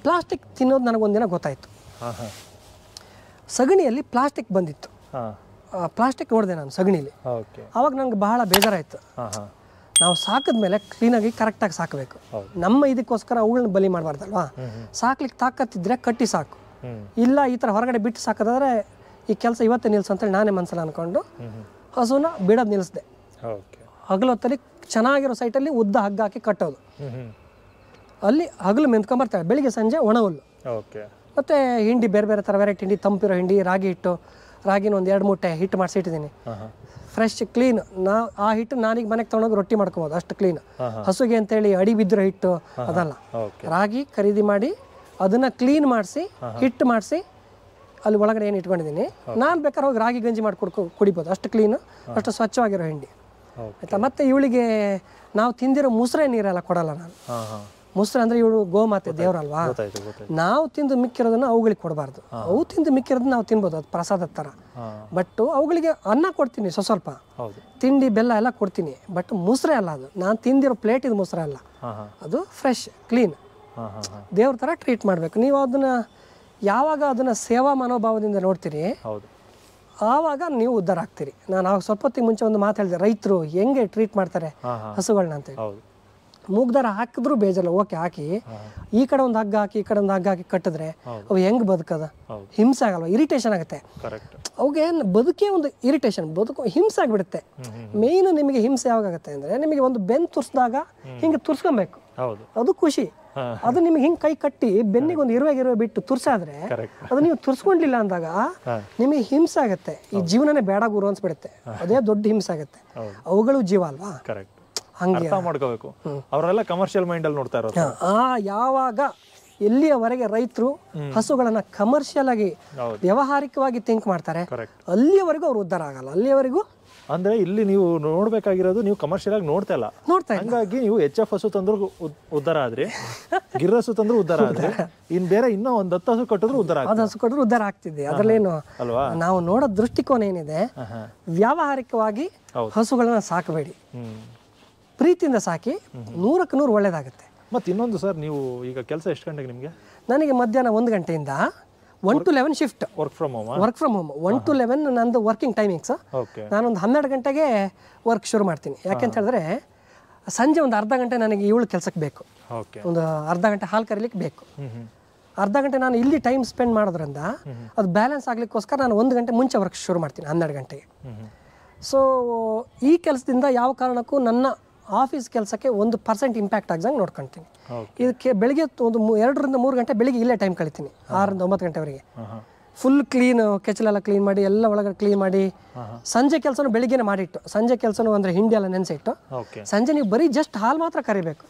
Plastic ತಿನ್ನೋದು ನನಗೊಂದಿನ ಗೊತ್ತಾಯಿತು. ಸಗಣಿಯಲ್ಲಿ plastic ಬಂದಿತ್ತು. ಪ್ಲಾಸ್ಟಿಕ್ ನೋಡಿದೆ ನಾನು ಸಗಣಿಲಿ. ಆವಾಗ ನನಗೆ ಬಹಳ ಬೇಜಾರಾಯಿತು. ನಾವು ಸಾಕಿದ್ಮೇಲೆ ಕ್ಲೀನಾಗಿ ಕರೆಕ್ಟಾಗಿ ಸಾಕಬೇಕು. ನಮ್ಮ ಇದಕ್ಕೋಸ್ಕರ ಅವುಗಳನ್ನ ಬಲಿ ಮಾಡಬಾರ್ದಲ್ವಾ. ಸಾಕ್ಲಿಕ್ಕೆ ತಾಕತ್ತಿದ್ರೆ ಕಟ್ಟಿ ಸಾಕು, ಇಲ್ಲ ಈ ಥರ ಹೊರಗಡೆ ಬಿಟ್ಟು ಸಾಕೋದಾದ್ರೆ ಈ ಕೆಲಸ ಇವತ್ತೇ ನಿಲ್ಸು ಅಂತೇಳಿ ನಾನೇ ಮನಸ್ಸಲ್ಲಿ ಅಂದ್ಕೊಂಡು ಹಸುನ ಬಿಡೋದು ನಿಲ್ಲಿಸಿದೆ. ಹಗಲೊತ್ತಲ್ಲಿ ಚೆನ್ನಾಗಿರೋ ಸೈಟಲ್ಲಿ ಉದ್ದ ಹಗ್ಗ ಹಾಕಿ ಕಟ್ಟೋದು. ಅಲ್ಲಿ ಹಗಲು ಮೆಂತ್ಕೊಂಬರ್ತಾಳೆ, ಬೆಳಿಗ್ಗೆ ಸಂಜೆ ಒಣ ಹುಲ್ಲು. ಮತ್ತು ಹಿಂಡಿ ಬೇರೆ ಬೇರೆ ಥರ ವೆರೈಟಿ ಹಿಂಡಿ, ತಂಪಿರೋ ಹಿಂಡಿ, ರಾಗಿ ಹಿಟ್ಟು, ರಾಗಿನ ಒಂದು 2 ಮೂಟೆ ಹಿಟ್ಟು ಮಾಡಿಸಿಟ್ಟಿದ್ದೀನಿ ಫ್ರೆಶ್ ಕ್ಲೀನ್. ಆ ಹಿಟ್ಟು ನಾನೀಗ ಮನೆಗೆ ತೊಗೊಂಡೋಗಿ ರೊಟ್ಟಿ ಮಾಡ್ಕೊಬೋದು, ಅಷ್ಟು ಕ್ಲೀನ್. ಹಸುಗೆ ಅಂತೇಳಿ ಅಡಿ ಬಿದ್ದಿರೋ ಹಿಟ್ಟು ಅದಲ್ಲ, ರಾಗಿ ಖರೀದಿ ಮಾಡಿ ಅದನ್ನು ಕ್ಲೀನ್ ಮಾಡಿಸಿ ಹಿಟ್ಟು ಮಾಡಿಸಿ ಅಲ್ಲಿ ಒಳಗಡೆ ಏನು ಇಟ್ಕೊಂಡಿದ್ದೀನಿ. ನಾನು ಬೇಕಾದ್ರೆ ಹೋಗಿ ರಾಗಿ ಗಂಜಿ ಮಾಡಿ ಕುಡಿಬೋದು, ಅಷ್ಟು ಕ್ಲೀನು, ಅಷ್ಟು ಸ್ವಚ್ಛವಾಗಿರೋ ಹಿಂಡಿ ಆಯಿತಾ. ಮತ್ತು ಇವಳಿಗೆ ನಾವು ತಿಂದಿರೋ ಮುಸ್ರೆ ನೀರೆಲ್ಲ ಕೊಡಲ್ಲ ನಾನು. ಮುಸ್ರೆ ಅಂದರೆ ಇವಳು ಗೋಮಾತೆ ದೇವರಲ್ವಾ, ನಾವು ತಿಂದು ಮಿಕ್ಕಿರೋದನ್ನು ಅವುಗಳಿಗೆ ಕೊಡಬಾರ್ದು. ಅವು ತಿಂದು ಮಿಕ್ಕಿರೋದನ್ನ ನಾವು ತಿನ್ಬೋದು, ಅದು ಪ್ರಸಾದದ ಥರ. ಬಟ್ ಅವುಗಳಿಗೆ ಅನ್ನ ಕೊಡ್ತೀನಿ, ಸ್ವಲ್ಪ ತಿಂಡಿ ಬೆಲ್ಲ ಎಲ್ಲ ಕೊಡ್ತೀನಿ. ಬಟ್ ಮುಸ್ರೆ ಅಲ್ಲ ಅದು, ನಾನು ತಿಂದಿರೋ ಪ್ಲೇಟ್ ಇದು ಮುಸ್ರೆ ಅಲ್ಲ, ಅದು ಫ್ರೆಶ್ ಕ್ಲೀನ್ ದೇವ್ರ ಥರ ಟ್ರೀಟ್ ಮಾಡಬೇಕು. ನೀವು ಅದನ್ನು ಯಾವಾಗ ಅದನ್ನು ಸೇವಾ ಮನೋಭಾವದಿಂದ ನೋಡ್ತೀರಿ ಆವಾಗ ನೀವು ಉದ್ಧಾರ ಆಗ್ತೀರಿ. ನಾನು ಆವಾಗ ಸ್ವಲ್ಪ ಹೊತ್ತಿಗೆ ಮುಂಚೆ ಒಂದು ಮಾತು ಹೇಳಿದೆ, ರೈತರು ಹೆಂಗೆ ಟ್ರೀಟ್ ಮಾಡ್ತಾರೆ ಹಸುಗಳನ್ನ ಅಂತೇಳಿ. ಮೂಗ್ದಾರ ಹಾಕಿದ್ರು ಬೇಜಾರಲ್ಲ, ಓಕೆ ಹಾಕಿ ಈ ಕಡೆ ಒಂದು ಹಗ್ಗ ಹಾಕಿ ಈ ಕಡೆ ಒಂದು ಹಗ್ಗ ಹಾಕಿ ಕಟ್ಟಿದ್ರೆ ಅವು ಹೆಂಗೆ ಬದುಕದ, ಹಿಂಸೆ ಆಗಲ್ವ, ಇರಿಟೇಷನ್ ಆಗುತ್ತೆ ಅವುಗೆ. ಬದುಕೇ ಒಂದು ಇರಿಟೇಷನ್, ಹಿಂಸೆ ಆಗಿಬಿಡುತ್ತೆ. ಮೇಯ್ನ್ ನಿಮಗೆ ಹಿಂಸೆ ಯಾವಾಗುತ್ತೆ ಅಂದರೆ ನಿಮಗೆ ಒಂದು ಬೆನ್ನು ತುರ್ಸಿದಾಗ ಹಿಂಗೆ ತುರ್ಸ್ಕೊಬೇಕು, ಅದು ಖುಷಿ. ಅದು ನಿಮಗೆ ಹಿಂಗೆ ಕೈ ಕಟ್ಟಿ ಬೆನ್ನಿಗೆ ಒಂದು ಇರುವೆ ಬಿಟ್ಟು ತುರ್ಸಾದ್ರೆ ಅದು ನೀವು ತುರ್ಸ್ಕೊಂಡಿಲ್ಲ ಅಂದಾಗ ನಿಮಗೆ ಹಿಂಸೆ ಆಗುತ್ತೆ. ಈ ಜೀವನನೇ ಬೇಡ ಗುರು ಅನ್ಸ್ಬಿಡುತ್ತೆ, ಅದೇ ದೊಡ್ಡ ಹಿಂಸೆ ಆಗುತ್ತೆ. ಅವುಗಳು ಜೀವ ಅಲ್ವಾ, ಹಂಗೆ ಮಾಡ್ಕೋಬೇಕು. ಅವರೆಲ್ಲ ಕಮರ್ಷಿಯಲ್ ಮೈಂಡ್ ಅಲ್ಲಿ ನೋಡ್ತಾ ಇರೋದು. ಯಾವಾಗ ಎಲ್ಲಿಯವರೆಗೆ ರೈತರು ಹಸುಗಳನ್ನ ಕಮರ್ಷಿಯಲ್ ಆಗಿ ವ್ಯಾವಹಾರಿಕವಾಗಿ ಥಿಂಕ್ ಮಾಡ್ತಾರೆ ಅಲ್ಲಿಯವರೆಗೂ ಅವ್ರು ಉದ್ಧಾರ ಆಗಲ್ಲ. ಅಲ್ಲಿಯವರೆಗೂ ಅಂದ್ರೆ ಇಲ್ಲಿ ನೀವು ನೋಡ್ಬೇಕಾಗಿರೋದು, ನೀವು ಕಮರ್ಷಿಯಲ್ ಆಗಿ ನೋಡ್ತಾ ಇಲ್ಲ. ಹಂಗಾಗಿ ನೀವು HF ಹಸು ತಂದ್ರು ಉದ್ಧಾರ ಆದ್ರಿ, ಗಿರ್ ಹಸು ತಂದ್ರು ಉದ್ಧಾರ ಆದ್ರಿ, ಇನ್ ಬೇರೆ ಇನ್ನೂ ಒಂದು 10 ಹಸು ಕಟ್ಟಿದ್ರು ಉದ್ಧಾರ ಆಗ್ತದೆ. ಹಸು ಕಟ್ಟಿದ್ರು ಉದ್ಧಾರ ಆಗ್ತಿದೆ. ಅದ್ರಲ್ಲೇನು ಅಲ್ವಾ, ನಾವು ನೋಡೋ ದೃಷ್ಟಿಕೋನ ಏನಿದೆ, ವ್ಯಾವಹಾರಿಕವಾಗಿ ಹಸುಗಳನ್ನ ಸಾಕಬೇಡಿ, ಪ್ರೀತಿಯಿಂದ ಸಾಕಿ 100ಕ್ಕೆ 100 ಒಳ್ಳೇದಾಗುತ್ತೆ. ಮತ್ತೆ ಇನ್ನೊಂದು ಸರ್, ನೀವು ಈಗ ಕೆಲಸ ಎಷ್ಟು ಗಂಟೆಗೆ ನಿಮಗೆ? ನನಗೆ ಮಧ್ಯಾಹ್ನ 1 ಗಂಟೆಯಿಂದ 1 to 11 shift, work from home. 1 to 11 ನಂದು ವರ್ಕಿಂಗ್ ಟೈಮಿಂಗ್ಸ್. ನಾನೊಂದು 12 ಗಂಟೆಗೆ ವರ್ಕ್ ಶುರು ಮಾಡ್ತೀನಿ. ಯಾಕೆಂತ ಹೇಳಿದ್ರೆ ಸಂಜೆ ಒಂದು ಅರ್ಧ ಗಂಟೆ ನನಗೆ ಇವಳು ಕೆಲಸಕ್ಕೆ ಬೇಕು, ಒಂದು ಅರ್ಧ ಗಂಟೆ ಹಾಲು ಕರೀಲಿಕ್ಕೆ ಬೇಕು. ಅರ್ಧ ಗಂಟೆ ನಾನು ಇಲ್ಲಿ ಟೈಮ್ ಸ್ಪೆಂಡ್ ಮಾಡೋದ್ರಿಂದ ಅದು ಬ್ಯಾಲೆನ್ಸ್ ಆಗ್ಲಿಕ್ಕೋಸ್ಕರ ನಾನು 1 ಗಂಟೆ ಮುಂಚೆ ವರ್ಕ್ ಶುರು ಮಾಡ್ತೀನಿ, 12 ಗಂಟೆಗೆ. ಸೊ ಈ ಕೆಲಸದಿಂದ ಯಾವ ಕಾರಣಕ್ಕೂ ನನ್ನ ಆಫೀಸ್ ಕೆಲಸಕ್ಕೆ 1% ಇಂಪ್ಯಾಕ್ಟ್ ಆಗ್ದಂಗೆ ನೋಡ್ಕೊಳ್ತೀನಿ. ಇದಕ್ಕೆ ಬೆಳಿಗ್ಗೆ ಒಂದು 2 ರಿಂದ 3 ಗಂಟೆ ಬೆಳಿಗ್ಗೆ ಇಲ್ಲೇ ಟೈಮ್ ಕಳಿತೀನಿ, 6 ರಿಂದ 9 ಗಂಟೆವರೆಗೆ. ಫುಲ್ ಕ್ಲೀನ್, ಕೆಚ್ಚಲೆಲ್ಲ ಕ್ಲೀನ್ ಮಾಡಿ ಎಲ್ಲ ಒಳಗಡೆ ಕ್ಲೀನ್ ಮಾಡಿ, ಸಂಜೆ ಕೆಲಸನೂ ಬೆಳಿಗ್ಗೆನೇ ಮಾಡಿಟ್ಟು, ಸಂಜೆ ಕೆಲಸನೂ ಅಂದರೆ ಹಿಂಡಿ ಎಲ್ಲ ನೆನೆಸಿಟ್ಟು ಸಂಜೆ ನೀವು ಬರೀ ಜಸ್ಟ್ ಹಾಲು ಮಾತ್ರ ಕರಿಬೇಕು.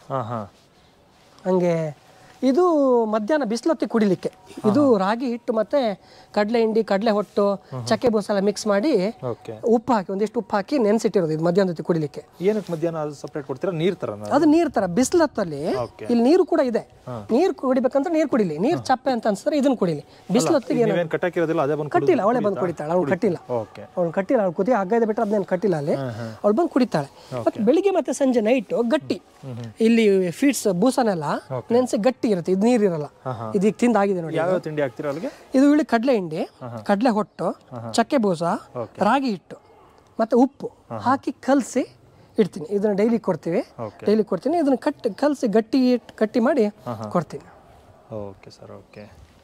ಹಂಗೆ ಇದು ಮಧ್ಯಾಹ್ನ ಬಿಸಿಲೊತ್ತಿ ಕುಡಿಲಿಕ್ಕೆ. ಇದು ರಾಗಿ ಹಿಟ್ಟು ಮತ್ತೆ ಕಡಲೆ ಹಿಂಡಿ, ಕಡಲೆ ಹೊಟ್ಟು, ಚಕ್ಕೆ ಬೂಸ ಎಲ್ಲ ಮಿಕ್ಸ್ ಮಾಡಿ ಉಪ್ಪು ಹಾಕಿ ಒಂದಿಷ್ಟು ಉಪ್ಪು ಹಾಕಿ ನೆನೆಸಿಟ್ಟಿರೋದು ಇದು ಮಧ್ಯಾಹ್ನ ಹೊತ್ತಿ ಕುಡಿಲಿಕ್ಕೆ. ಏನಕ್ಕೆ ಮಧ್ಯಾಹ್ನ ಸಪರೇಟ್ ಕೊಡ್ತೀರಾ? ನೀರು ತರ? ಅದು ನೀರು ತರ. ಬಿಸಿಲೊತ್ತಲ್ಲಿ ಇಲ್ಲಿ ನೀರು ಕೂಡ ಇದೆ, ನೀರು ಕುಡಿಬೇಕಂದ್ರೆ ನೀರು ಕುಡಿಲಿ, ನೀರು ಚಪ್ಪೆ ಅಂತ ಅನ್ಸಿದ್ರೆ ಇದನ್ನ ಕುಡಿಲಿ. ಬಿಸಿಲೊತ್ತಿಗೆ ಕಟ್ಟಿಲ್ಲ, ಅವಳೆ ಬಂದು ಕುಡಿತಾಳೆ. ಅವಳು ಕಟ್ಟಿಲ್ಲ, ಅವಳು ಕುದಿ ಹಗ್ಗ ಇದೆ ಬಿಟ್ಟರೆ ಅದನ್ನೇನು ಕಟ್ಟಿಲ್ಲ ಅಲ್ಲಿ, ಅವಳು ಬಂದು ಕುಡಿತಾಳೆ. ಮತ್ತೆ ಬೆಳಿಗ್ಗೆ ಮತ್ತೆ ಸಂಜೆ ನೈಟು ಗಟ್ಟಿ, ಇಲ್ಲಿ ಫೀಡ್ಸ್ ಬೂಸನೆಲ್ಲ ನೆನೆಸಿ ಗಟ್ಟಿ ಇರುತ್ತೆ, ಇದು ನೀರು ಇರಲ್ಲ. ಇದು ಈಗ ತಿಂದಾಗಿದೆ ನೋಡಿ. ಯಾವ ತಿಂಡಿ ಹಾಕ್ತೀರಾ ಅಲ್ಲಿಗೆ? ಇದು ಇಲ್ಲಿ ಕಡಲೆ ಹಿಂಡಿ, ಕಡಲೆ ಹೊಟ್ಟು, ಚಕ್ಕೆ ಬೂಸ, ರಾಗಿ ಹಿಟ್ಟು ಮತ್ತೆ ಉಪ್ಪು ಹಾಕಿ ಕಲಸಿ ಇಡ್ತೀನಿ. ಇದನ್ನ ಡೈಲಿ ಕೊಡ್ತೀನಿ. ಇದನ್ನ ಕಲಸಿ ಗಟ್ಟಿ ಮಾಡಿ ಕೊಡ್ತೀನಿ. Okay sir, okay.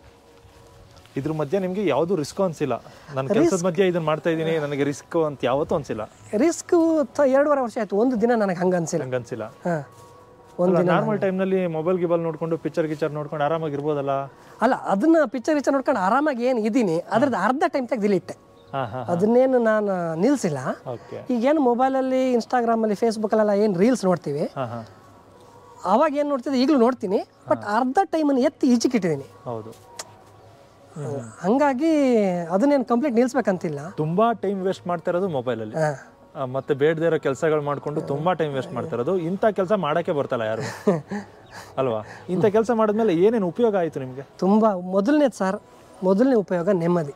ಇದ್ರ ಮಧ್ಯೆ ನಿಮ್ಗೆ ಯಾವ್ದು ರಿಸ್ಕ್ ಅನ್ಸಿಲ್ಲ? ನನ್ನ ಕೆಲಸದ ಮಧ್ಯೆ ಇದನ್ನ ಮಾಡ್ತಾ ಇದೀನಿ, ನನಗೆ ರಿಸ್ಕ್ ಅಂತ ಯಾವತ್ತೂ ಅನ್ಸಿಲ್ಲ? ರಿಸ್ಕ್ 2.5 ವರ್ಷ ಆಯ್ತು, ಒಂದು ದಿನ ನನಗೆ ಹಂಗ ಅನ್ಸಿಲ್ಲ. ನಾರ್ಮಲ್ ಟೈಮ್ ನಲ್ಲಿ ಮೊಬೈಲ್ ಗಿಬಲ್ ನೋಡ್ಕೊಂಡು ಪಿಕ್ಚರ್ ನೋಡ್ಕೊಂಡು ಆರಾಮಾಗಿರ್ಬೋದಲ್ಲ? ಅಲ್ಲ, ಅದನ್ನ ಪಿಕ್ಚರ್ ನೋಡ್ಕೊಂಡು ಆರಾಮಾಗಿ ಏನು ಇದೀನಿ, ಅದ್ರದ್ದು ಅರ್ಧ ಟೈಮ್ ತೆಗೆದು ಡಿಲೀಟ್. ಅದನ್ನೇನು ನಾನು ನಿಲ್ಸಿಲ್ಲ. ಈಗೇನು ಮೊಬೈಲಲ್ಲಿ, ಇನ್ಸ್ಟಾಗ್ರಾಮಲ್ಲಿ, ಫೇಸ್ಬುಕ್ಕಲ್ಲೆಲ್ಲ ಏನು ರೀಲ್ಸ್ ನೋಡ್ತೀವಿ, ಅವಾಗ ಏನು ನೋಡ್ತಿದ್ದೆ ಈಗಲೂ ನೋಡ್ತೀನಿ. ಬಟ್ ಅರ್ಧ ಟೈಮನ್ನು ಎತ್ತಿ ಈಚೆಕಿಟ್ಟಿದ್ದೀನಿ. ಹೌದು, ಹಂಗಾಗಿ ಅದನ್ನೇನು ಕಂಪ್ಲೀಟ್ ನಿಲ್ಸ್ಬೇಕಂತಿಲ್ಲ. ತುಂಬಾ ಟೈಮ್ ವೇಸ್ಟ್ ಮಾಡ್ತಾ ಇರೋದು ಮೊಬೈಲಲ್ಲಿ, ಮತ್ತೆ ಬೇಡದೇ ಇರೋ ಕೆಲಸಗಳು ಮಾಡ್ಕೊಂಡು ತುಂಬಾ ಟೈಮ್ ವೇಸ್ಟ್ ಮಾಡ್ತಾ ಇರೋದು. ಇಂಥ ಕೆಲಸ ಮಾಡಕ್ಕೆ ಬರ್ತಲ್ಲ ಯಾರು, ಅಲ್ವಾ? ಇಂಥ ಕೆಲಸ ಮಾಡಿದ್ಮೇಲೆ ಏನೇನು ಉಪಯೋಗ ಆಯ್ತು ನಿಮ್ಗೆ? ತುಂಬಾ ಮೊದಲನೇ ಉಪಯೋಗ ನೆಮ್ಮದಿ.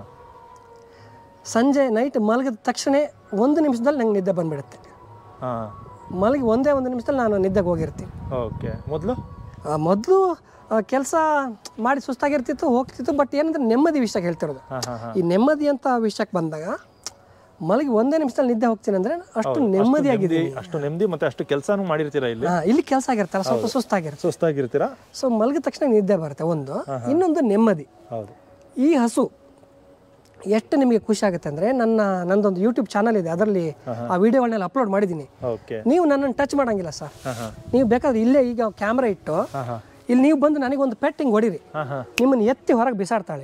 ಸಂಜೆ ನೈಟ್ ಮಲಗಿದ ತಕ್ಷಣ 1 ನಿಮಿಷದಲ್ಲಿ ನಂಗೆ ನಿದ್ದೆ ಬಂದ್ಬಿಡುತ್ತೆ. ಮಲಗಿ 1 ನಿಮಿಷದಲ್ಲಿ ನಾನು ನಿದ್ದೆಗೆ ಹೋಗಿರ್ತೀನಿ. ಓಕೆ. ಮೊದಲು ಕೆಲಸ ಮಾಡಿ ಸುಸ್ತಾಗಿರ್ತಿತ್ತು, ಹೋಗ್ತಿತ್ತು. ಬಟ್ ಏನಂದ್ರೆ ನೆಮ್ಮದಿ ವಿಷಯ ಹೇಳ್ತಿರೋದು. ಈ ನೆಮ್ಮದಿ ಅಂತ ವಿಷಯಕ್ಕೆ ಬಂದಾಗ ಮಲಗಿ ಒಂದೇ ನಿಮಿಷದಲ್ಲಿ ನಿದ್ದೆ ಹೋಗ್ತೀನಿ ಅಂದ್ರೆ ಅಷ್ಟು ನೆಮ್ಮದಿಯಾಗಿದೆ. ಅಷ್ಟು ನೆಮ್ಮದಿ ಮತ್ತೆ ಅಷ್ಟು ಕೆಲಸನೂ ಮಾಡಿರ್ತೀರಾ ಇಲ್ಲಿ. ಇಲ್ಲಿ ಕೆಲಸ ಆಗಿರ್ತಲ್ಲ, ಸ್ವಲ್ಪ ಸುಸ್ತಾಗಿರ್ತೀರಾ. ಸೊ ಮಲಗಿದ ತಕ್ಷಣ ನಿದ್ದೆ ಬರುತ್ತೆ ಒಂದು. ಇನ್ನೊಂದು ನೆಮ್ಮದಿ. ಹೌದು. ಈ ಹಸು ಎಷ್ಟು ನಿಮಗೆ ಖುಷಿ ಆಗುತ್ತೆ ಅಂದರೆ, ನಂದೊಂದು ಯೂಟ್ಯೂಬ್ ಚಾನಲ್ ಇದೆ, ಅದರಲ್ಲಿ ಆ ವಿಡಿಯೋಗಳನ್ನೆಲ್ಲ ಅಪ್ಲೋಡ್ ಮಾಡಿದ್ದೀನಿ. ನೀವು ನನ್ನನ್ನು ಟಚ್ ಮಾಡಂಗಿಲ್ಲ ಸರ್. ನೀವು ಬೇಕಾದ್ರೆ ಇಲ್ಲೇ ಈಗ ಕ್ಯಾಮ್ರಾ ಇಟ್ಟು ಇಲ್ಲಿ ನೀವು ಬಂದು ನನಗೊಂದು ಪೆಟ್ ಹಿಂಗೆ ಹೊಡಿರಿ, ನಿಮ್ಮನ್ನು ಎತ್ತಿ ಹೊರಗೆ ಬಿಸಾಡ್ತಾಳೆ.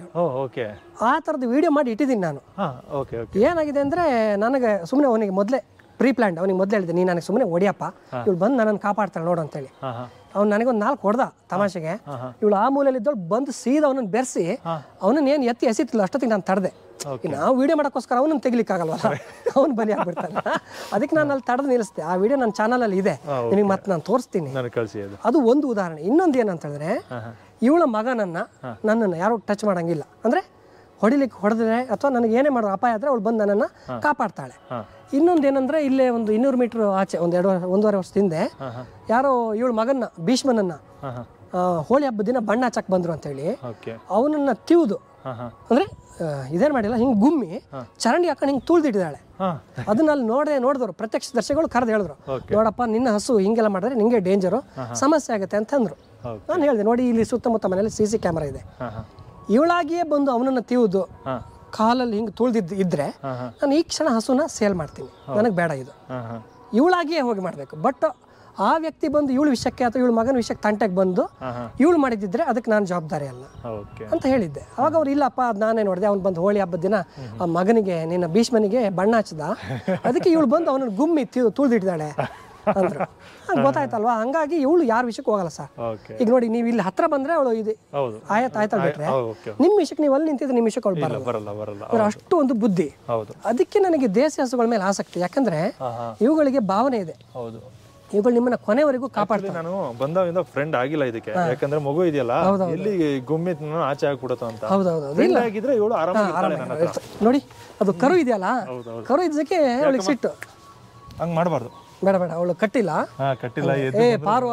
ಆ ಥರದ್ದು ವಿಡಿಯೋ ಮಾಡಿ ಇಟ್ಟಿದ್ದೀನಿ ನಾನು. ಏನಾಗಿದೆ ಅಂದರೆ, ನನಗೆ ಸುಮ್ಮನೆ ಅವನಿಗೆ ಮೊದಲೇ ಪ್ರೀ ಪ್ಲಾನ್ಡ್, ಅವನಿಗೆ ಮೊದಲೇ ಹೇಳಿದೆ, ನೀನು ನನಗೆ ಸುಮ್ಮನೆ ಹೊಡಿಯಪ್ಪ, ಇವಳು ಬಂದು ನನ್ನನ್ನು ಕಾಪಾಡ್ತಾಳೆ ನೋಡು ಅಂತೇಳಿ. ಅವ್ನು ನನಗೊಂದು 4 ಹೊಡೆದ ತಮಾಷೆಗೆ. ಇವಳು ಆ ಮೂಲೆಯಲ್ಲಿ ಇದ್ದವಳು ಬಂದು ಸೀದಾ ಅವನನ್ನು ಬೆರೆಸಿ ಅವನನ್ನು ಏನು ಎತ್ತಿ ಎಸಿತಿಲ್ಲ. ಅಷ್ಟೊತ್ತಿಗೆ ನಾನು ತಡೆದೆ. ನಾವು ವಿಡಿಯೋ ಮಾಡೋಕ್ಕೋಸ್ಕರ ಅವನನ್ನು ತೆಗಿಲಿಕ್ಕಾಗಲ್ವಲ್ಲ, ಅವನು ಬಲಿ ಆಗ್ಬಿಡ್ತಾನೆ. ಅದಕ್ಕೆ ನಾನು ಅಲ್ಲಿ ತಡೆದು ನಿಲ್ಲಿಸ್ದೆ. ಆ ವಿಡಿಯೋ ನನ್ನ ಚಾನಲಲ್ಲಿ ಇದೆ, ನಿನಗೆ ಮತ್ತೆ ನಾನು ತೋರಿಸ್ತೀನಿ. ಅದು ಒಂದು ಉದಾಹರಣೆ. ಇನ್ನೊಂದು ಏನಂತ ಹೇಳಿದ್ರೆ, ಇವಳ ನನ್ನನ್ನು ಯಾರು ಟಚ್ ಮಾಡಂಗಿಲ್ಲ. ಅಂದರೆ ಹೊಡೆದ್ರೆ ಅಥವಾ ನನಗೆ ಏನೇ ಮಾಡೋ ಅಪಾಯ ಆದರೆ ಅವಳು ಬಂದು ನನ್ನನ್ನು ಕಾಪಾಡ್ತಾಳೆ. ಇನ್ನೊಂದು ಏನಂದ್ರೆ, ಇಲ್ಲೇ ಒಂದು 200 ಮೀಟರ್ ಆಚೆ ಒಂದೂವರೆ ವರ್ಷದ ಹಿಂದೆ ಯಾರೋ ಇವಳ ಮಗನ್ನ ಭೀಷ್ಮನನ್ನ ಹೋಳಿ ಹಬ್ಬದ ದಿನ ಬಣ್ಣ ಹಚ್ಚಕ್ ಬಂದ್ರು ಅಂತ ಹೇಳಿ ಅವನನ್ನ ತಿವ್ದು, ಅಂದ್ರೆ ಇದೇನ್ ಮಾಡಿಲ್ಲ, ಹಿಂಗ್ ಗುಮ್ಮಿ ಚರಂಡಿ ಹಾಕೊಂಡು ಹಿಂಗ್ ತುಳ್ದಿಟ್ಟಿದ್ದಾಳೆ. ಅದನ್ನ ಅಲ್ಲಿ ನೋಡಿದವರು ಪ್ರತ್ಯಕ್ಷ ದರ್ಶಿಗಳು ಕರೆದು ಹೇಳಿದ್ರು, ನೋಡಪ್ಪ ನಿನ್ನ ಹಸು ಹಿಂಗೆಲ್ಲ ಮಾಡಿದ್ರೆ ನಿಂಗೆ ಡೇಂಜರು, ಸಮಸ್ಯೆ ಆಗುತ್ತೆ ಅಂತ ಅಂದ್ರು. ನಾನು ಹೇಳಿದೆ, ನೋಡಿ ಇಲ್ಲಿ ಸುತ್ತಮುತ್ತ ಮನೇಲಿ CC ಕ್ಯಾಮರಾ ಇದೆ, ಇವಳಾಗಿಯೇ ಬಂದು ಅವನನ್ನ ತಿವ್ದು ಕಾಲಲ್ಲಿ ಹಿಂಗೆ ತುಳ್ದಿದ್ರೆ ನಾನು ಈ ಕ್ಷಣ ಹಸುನ ಸೇಲ್ ಮಾಡ್ತೀನಿ, ನನಗೆ ಬೇಡ ಇದು. ಇವಳಾಗಿಯೇ ಹೋಗಿ ಮಾಡಬೇಕು. ಬಟ್ ಆ ವ್ಯಕ್ತಿ ಬಂದು ಇವಳ ವಿಷಯಕ್ಕೆ ಅಥವಾ ಇವಳ ಮಗನ ವಿಷಯಕ್ಕೆ ತಂಟೆಗೆ ಬಂದು ಇವಳು ಮಾಡಿದ್ರೆ ಅದಕ್ಕೆ ನಾನು ಜವಾಬ್ದಾರಿ ಅಲ್ಲ ಅಂತ ಹೇಳಿದ್ದೆ. ಅವಾಗ ಅವ್ರು, ಇಲ್ಲಪ್ಪ ಅದು ನಾನೇ ನೋಡಿದೆ, ಅವ್ನು ಬಂದು ಹೋಳಿ ಹಬ್ಬದ ದಿನ ಆ ಮಗನಿಗೆ, ನಿನ್ನ ಭೀಷ್ಮನಿಗೆ ಬಣ್ಣ ಹಚ್ಚದ, ಅದಕ್ಕೆ ಇವಳು ಬಂದು ಅವನನ್ನು ಗುಮ್ಮಿ ತುಳ್ದಿಟ್ಟಿದ್ದಾಳೆ ಅಂದ್ರು. ಗೊತ್ತಾಯ್ತಲ್ವಾ? ಹಂಗಾಗಿ ಇವಳು ಯಾರ ವಿಷಯಕ್ಕೆ ಹೋಗಲ್ಲ ಸರ್. ಈಗ ನೋಡಿ, ನೀವು ಇಲ್ಲಿ ಹತ್ರ ಬಂದ್ರೆ ಅವಳು ಇದು ಆಯ್ತಾ ಬಿಟ್ರೆ, ನಿಮ್ಮ ವಿಷಯಕ್ಕೆ ನೀವು ಅಲ್ಲಿ ನಿಂತಿದ್ರೆ ನಿಮ್ಮ ವಿಷಯಕ್ಕೆ ಅವಳು ಬರಲ್ಲ. ಅಷ್ಟು ಒಂದು ಬುದ್ಧಿ. ಅದಕ್ಕೆ ನನಗೆ ದೇಸಿ ಹಸುಗಳ ಮೇಲೆ ಆಸಕ್ತಿ. ಯಾಕಂದ್ರೆ ಇವುಗಳಿಗೆ ಭಾವನೆ ಇದೆ, ಇವುಗಳು ನಿಮ್ಮನ್ನ ಕೊನೆವರೆಗೂ ಕಾಪಾಡ್ತಾರೆ. ನಾನು ಬಂದಾವಿಂದ ಫ್ರೆಂಡ್ ಆಗಿಲ್ಲ ಇದಕ್ಕೆ, ಯಾಕಂದ್ರೆ ಮಗು ಇದೆಯಲ್ಲ, ಎಲ್ಲಿ ಗುಮ್ಮಿ ಆಚೆ ಆಗ್ಬಿಡುತ್ತೋ ಅಂತ. ಆಗಿದ್ರೆ ಇವಳು ಆರಾಮಾಗಿ ನೋಡಿ, ಅದು ಕರು ಇದೆಯಲ್ಲ, ಕರು ಇದಕ್ಕೆ ಅವಳಿಗೆ ಸಿಟ್ಟು. ಹಂಗ್ ಮಾಡಬಾರ್ದು, ಬೇಡ ಅವಳು ಕಟ್ಟಿಲ್ಲ. ಪಾರ್ವ,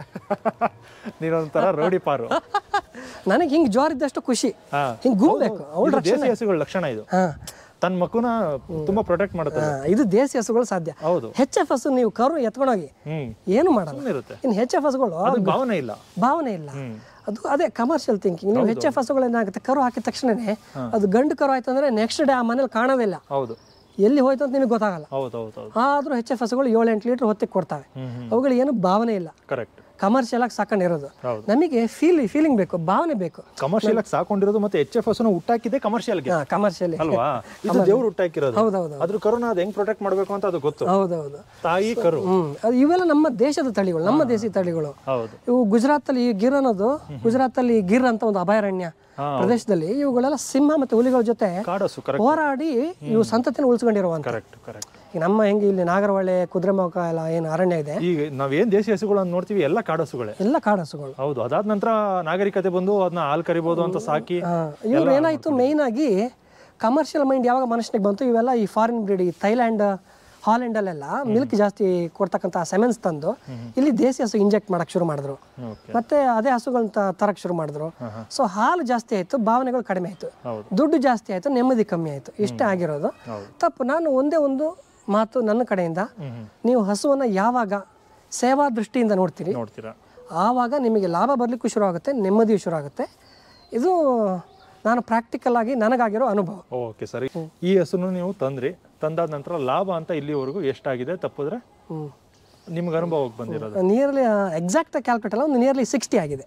ನೀನೊಂಥರ ರೋಡಿ ಪಾರು. ನನಗೆ ಹಿಂಗ್ ಜ್ವರ ಇದ್ದಷ್ಟು ಖುಷಿ, ಹಿಂಗ್ ಗುಮ್ಬೇಕು. ಅವಳ ದೇಸಿ ಹಸುಗಳ ಲಕ್ಷಣ ಇದು. ತನ್ನ ಮಕ್ಕನ ತುಂಬಾ ಪ್ರೊಟೆಕ್ಟ್ ಮಾಡುತ್ತೆ. ಇದು ದೇಸಿ ಹಸುಗಳು ಸಾಧ್ಯ. HF ಹಸು ನೀವು ಕರು ಎತ್ಕೊಂಡೋಗಿ ಏನು ಮಾಡಲ್ಲ. ಇನ್ನು HF ಹಸುಗಳು ಭಾವನೆ ಇಲ್ಲ. ಅದು ಅದೇ ಕಮರ್ಷಿಯಲ್ ಥಿಂಕಿಂಗ್. ನೀವು HF ಹಸುಗಳು ಏನಾಗುತ್ತೆ, ಕರು ಹಾಕಿದ ತಕ್ಷಣನೇ ಅದು ಗಂಡು ಕರು ಆಯ್ತು ಅಂದ್ರೆ ನೆಕ್ಸ್ಟ್ ಡೇ ಆ ಮನೇಲಿ ಕಾಣೋದಿಲ್ಲ, ಎಲ್ಲಿ ಹೋಯ್ತು ಅಂತ ನಿನಗೆ ಗೊತ್ತಾಗಲ್ಲ. ಆದ್ರೂ HF ಹಸುಗಳು 7-8 ಲೀಟರ್ ಹೊತ್ತಿಗೆ ಕೊಡ್ತವೆ. ಅವುಗಳು ಏನು ಭಾವನೆ ಇಲ್ಲ, ಕಮರ್ಷಿಯಲ್ ಆಗಿ ಸಾಕೊಂಡಿರೋದು. ನಮಗೆ ಫೀಲಿಂಗ್ ಬೇಕು, ಭಾವನೆ ಬೇಕು. ಕಮರ್ಷಿಯಲ್ ಆಗಿ ಸಾಕೊಂಡಿರೋದು ಮತ್ತೆ HF ಹಸುನ ಹುಟ್ಟಾಕಿದೆ ಕಮರ್ಷಿಯಲ್ ಅಲ್ವಾ? ಇದು ದೇವ್ರು ಹುಟ್ಟಾಕಿರೋದು. ಹೌದೌದು. ಅದ್ರ ಕರುನ ಅದು ಹೆಂಗ್ ಪ್ರೊಟೆಕ್ಟ್ ಮಾಡ್ಬೇಕು ಅಂತ ಅದು ಗೊತ್ತು. ಹೌದೌದು. ತಾಯಿ ಕರು ಇವೆಲ್ಲ ನಮ್ಮ ದೇಶದ ತಳಿಗಳು, ನಮ್ಮ ದೇಸಿ ತಳಿಗಳು. ಇವು ಗುಜರಾತ್ ಅಲ್ಲಿ ಗಿರ್ ಅನ್ನೋದು, ಗುಜರಾತ್ ಅಲ್ಲಿ ಗಿರ್ ಅಂತ ಒಂದು ಅಭಯಾರಣ್ಯ ಪ್ರದೇಶದಲ್ಲಿ ಇವುಗಳೆಲ್ಲ ಸಿಂಹ ಮತ್ತೆ ಹುಲಿಗಳ ಜೊತೆ ಹೋರಾಡಿ ಇವು ಸಂತತಿನ ಉಳಿಸ್ಕೊಂಡಿರುವಂತ. ನಮ್ಮ ಹೆಂಗೆ ಇಲ್ಲಿ ನಾಗರಹೊಳೆ, ಕುದುರೆಮುಖ ಎಲ್ಲ ಏನು ಅರಣ್ಯ ಇದೆ, ಈಗ ನಾವೇನ್ ದೇಸಿ ಹಸುಗಳನ್ನ ನೋಡ್ತೀವಿ ಎಲ್ಲ ಕಾಡಸುಗಳೇ, ಎಲ್ಲ ಕಾಡಸುಗಳು. ಹೌದು. ಅದಾದ ನಂತರ ನಾಗರಿಕತೆ ಬಂದು ಅದನ್ನ ಹಾಲು ಕರಿಬಹುದು ಅಂತ ಸಾಕಿ ಇವ್ರು ಏನಾಯ್ತು, ಮೇಯ್ನ್ ಆಗಿ ಕಮರ್ಷಿಯಲ್ ಮೈಂಡ್ ಯಾವಾಗ ಮನುಷ್ಯನಿಗೆ ಬಂತು, ಇವೆಲ್ಲ ಈ ಫಾರಿನ್ ಬ್ರೀಡ್, ಈ ಥೈಲ್ಯಾಂಡ್, ಹಾಲೆಂಡ್ ಅಲ್ಲೆಲ್ಲ ಮಿಲ್ಕ್ ಜಾಸ್ತಿ ಕೊಡ್ತಕ್ಕಂಥ ಸೆಮೆನ್ಸ್ ತಂದು ಇಲ್ಲಿ ದೇಸಿ ಹಸು ಇಂಜೆಕ್ಟ್ ಮಾಡಕ್ ಶುರು ಮಾಡಿದ್ರು. ಮತ್ತೆ ಅದೇ ಹಸುಗಳನ್ನ ತರಕ್ ಶುರು ಮಾಡಿದ್ರು. ಸೊ ಹಾಲು ಜಾಸ್ತಿ ಆಯ್ತು, ಭಾವನೆಗಳು ಕಡಿಮೆ ಆಯ್ತು, ದುಡ್ಡು ಜಾಸ್ತಿ ಆಯ್ತು, ನೆಮ್ಮದಿ ಕಮ್ಮಿ ಆಯ್ತು. ಇಷ್ಟೇ ಆಗಿರೋದು ತಪ್ಪು. ನಾನು ಒಂದೇ ಒಂದು ಮಾತು ನನ್ನ ಕಡೆಯಿಂದ, ನೀವು ಹಸುವನ್ನ ಯಾವಾಗ ಸೇವಾ ದೃಷ್ಟಿಯಿಂದ ನೋಡ್ತೀರಾ ಆವಾಗ ನಿಮಗೆ ಲಾಭ ಬರ್ಲಿಕ್ಕೂ ಶುರು ಆಗುತ್ತೆ, ನೆಮ್ಮದಿಯೂ ಶುರು ಆಗುತ್ತೆ. ಇದು ನಾನು ಪ್ರಾಕ್ಟಿಕಲ್ ಆಗಿ ನನಗಾಗಿರೋ ಅನುಭವ. ಓಕೆ ಸರಿ. ಈ ಹಸುನು ನೀವು ತಂದಾದ ನಂತರ ಲಾಭ ಅಂತ ಇಲ್ಲಿವರೆಗೂ ಎಷ್ಟಾಗಿದೆ ತಪ್ಪಿದ್ರೆ ನಿಮ್ಗೆ ಅನುಭವಕ್ಕೆ ಬಂದಿರೋದು? ನಿಯರ್ಲಿ ಎಕ್ಸಾಕ್ಟ್ ಕ್ಯಾಲ್ಕುಲೇಟ್ ಅಲ್ಲ, ಒಂದು ನಿಯರ್ಲಿ 60 ಆಗಿದೆ.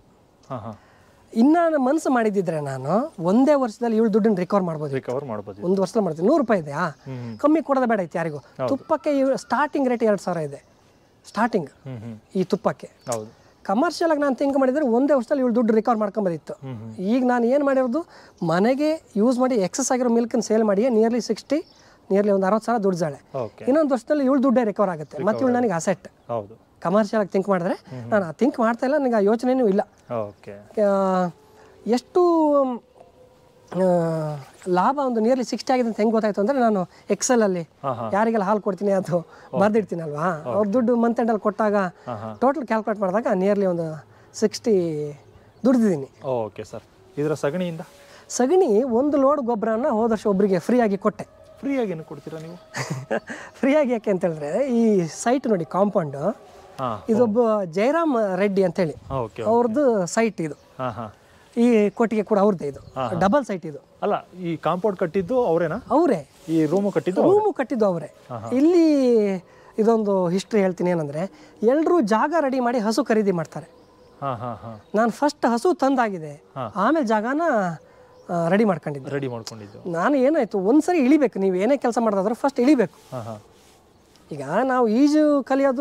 ಇನ್ನ ಮನಸ್ಸು ಮಾಡಿದ್ರೆ ನಾನು ಒಂದೇ ವರ್ಷದಲ್ಲಿ ಇವಳು ದುಡ್ಡನ್ನು ರಿಕವರ್ ಮಾಡ್ಬೋದು. ಒಂದು ವರ್ಷದಲ್ಲಿ ಮಾಡ್ತೀನಿ. 100 ರೂಪಾಯಿ ಇದೆಯಾ, ಕಮ್ಮಿ ಕೊಡೋದು ಬೇಡ ಇತ್ತು ಯಾರಿಗೂ. ತುಪ್ಪಕ್ಕೆ ಸ್ಟಾರ್ಟಿಂಗ್ ರೇಟ್ 2000 ಇದೆ ಸ್ಟಾರ್ಟಿಂಗ್ ಈ ತುಪ್ಪಕ್ಕೆ. ಕಮರ್ಷಿಯಲ್ ಆಗಿ ನಾನು ಥಿಂಕ್ ಮಾಡಿದ್ರೆ ಒಂದೇ ವರ್ಷದಲ್ಲಿ ಇವಳು ದುಡ್ಡು ರಿಕವರ್ ಮಾಡ್ಕೊಂಬೋದಿತ್ತು. ಈಗ ನಾನು ಏನು ಮಾಡಿರೋದು, ಮನೆಗೆ ಯೂಸ್ ಮಾಡಿ ಎಕ್ಸಸ್ ಆಗಿರೋ ಮಿಲ್ಕನ್ನು ಸೇಲ್ ಮಾಡಿ ನಿಯರ್ಲಿ 60, ನಿಯರ್ಲಿ ಒಂದು 60,000 ದುಡ್ಡಾಳೆ. ಇನ್ನೊಂದು ವರ್ಷದಲ್ಲಿ ಇವಳು ದುಡ್ಡೇ ರಿಕವರ್ ಆಗುತ್ತೆ. ಮತ್ತೆ ಇವಳು ನನಗೆ ಅಸೆಟ್. ಕಮರ್ಷಿಯಲ್ ಆಗಿ ಥಿಂಕ್ ಮಾಡಿದ್ರೆ ನಾನು ಥಿಂಕ್ ಮಾಡ್ತಾ ಇಲ್ಲ, ನನಗೆ ಆ ಯೋಚನೆನೂ ಇಲ್ಲ. ಎಷ್ಟು ಲಾಭ ಒಂದು ನಿಯರ್ಲಿ 60 ಆಗಿದೆ ಅಂತ ಹೆಂಗೆ ಗೊತ್ತಾಯ್ತು ಅಂದರೆ, ನಾನು ಎಕ್ಸೆಲಲ್ಲಿ ಯಾರಿಗೆಲ್ಲ ಹಾಲು ಕೊಡ್ತೀನಿ ಅದು ಬರ್ದಿಡ್ತೀನಲ್ವಾ, ಅವ್ರ ದುಡ್ಡು ಮಂತ್ ಎಂಡಲ್ಲಿ ಕೊಟ್ಟಾಗ ಟೋಟಲ್ ಕ್ಯಾಲ್ಕುಲೇಟ್ ಮಾಡಿದಾಗ ನಿಯರ್ಲಿ ಒಂದು 60 ದುಡ್ದಿದ್ದೀನಿ. Okay sir. ಇದರ ಸಗಣಿಯಿಂದ ಸಗಣಿ 1 ಲೋಡ್ ಗೊಬ್ಬರನ ಹೋದ ವರ್ಷ ಒಬ್ಬರಿಗೆ ಫ್ರೀಯಾಗಿ ಕೊಟ್ಟೆ. ಫ್ರೀಯಾಗಿ ಏನು ಕೊಡ್ತೀರಾ ನೀವು? ಫ್ರೀಯಾಗಿ ಯಾಕೆ ಅಂತ ಹೇಳಿದ್ರೆ ಈ ಸೈಟ್ ನೋಡಿ ಕಾಂಪೌಂಡ್, ಇದೊಬ್ಬ ಜಯರಾಮ್ ರೆಡ್ಡಿ ಅಂತೇಳಿ ಅವ್ರದ್ದು ಸೈಟ್ ಇದು. ಈ ಕೊಟ್ಟಿಗೆ ಕೂಡ ಅವ್ರದ್ದೇ, ಇದು ಡಬಲ್ ಸೈಟ್ ಇದು. ಅಲ್ಲ, ಈ ಕಾಂಪೌಂಡ್ ಕಟ್ಟಿದ್ದು ಅವರೇನಾ? ಅವರೇ. ಈ ರೂಮು ಕಟ್ಟಿದ್ದು ಅವರೇ. ಇಲ್ಲಿ ಇದೊಂದು ಹಿಸ್ಟ್ರಿ ಹೇಳ್ತೀನಿ. ಏನಂದ್ರೆ ಎಲ್ಲರೂ ಜಾಗ ರೆಡಿ ಮಾಡಿ ಹಸು ಖರೀದಿ ಮಾಡ್ತಾರೆ. ನಾನು ಫಸ್ಟ್ ಹಸು ತಂದಾಗಿದೆ, ಆಮೇಲೆ ಜಾಗನ ರೆಡಿ ಮಾಡ್ಕೊಂಡಿದ್ದು. ನಾನು ಏನಾಯ್ತು, ಒಂದ್ಸರಿ ಇಳಿಬೇಕು. ನೀವು ಏನೇ ಕೆಲಸ ಮಾಡೋದಾದ್ರೆ ಫಸ್ಟ್ ಇಳಿಬೇಕು. ಈಗ ನಾವು ಈಜು ಕಲಿಯೋದು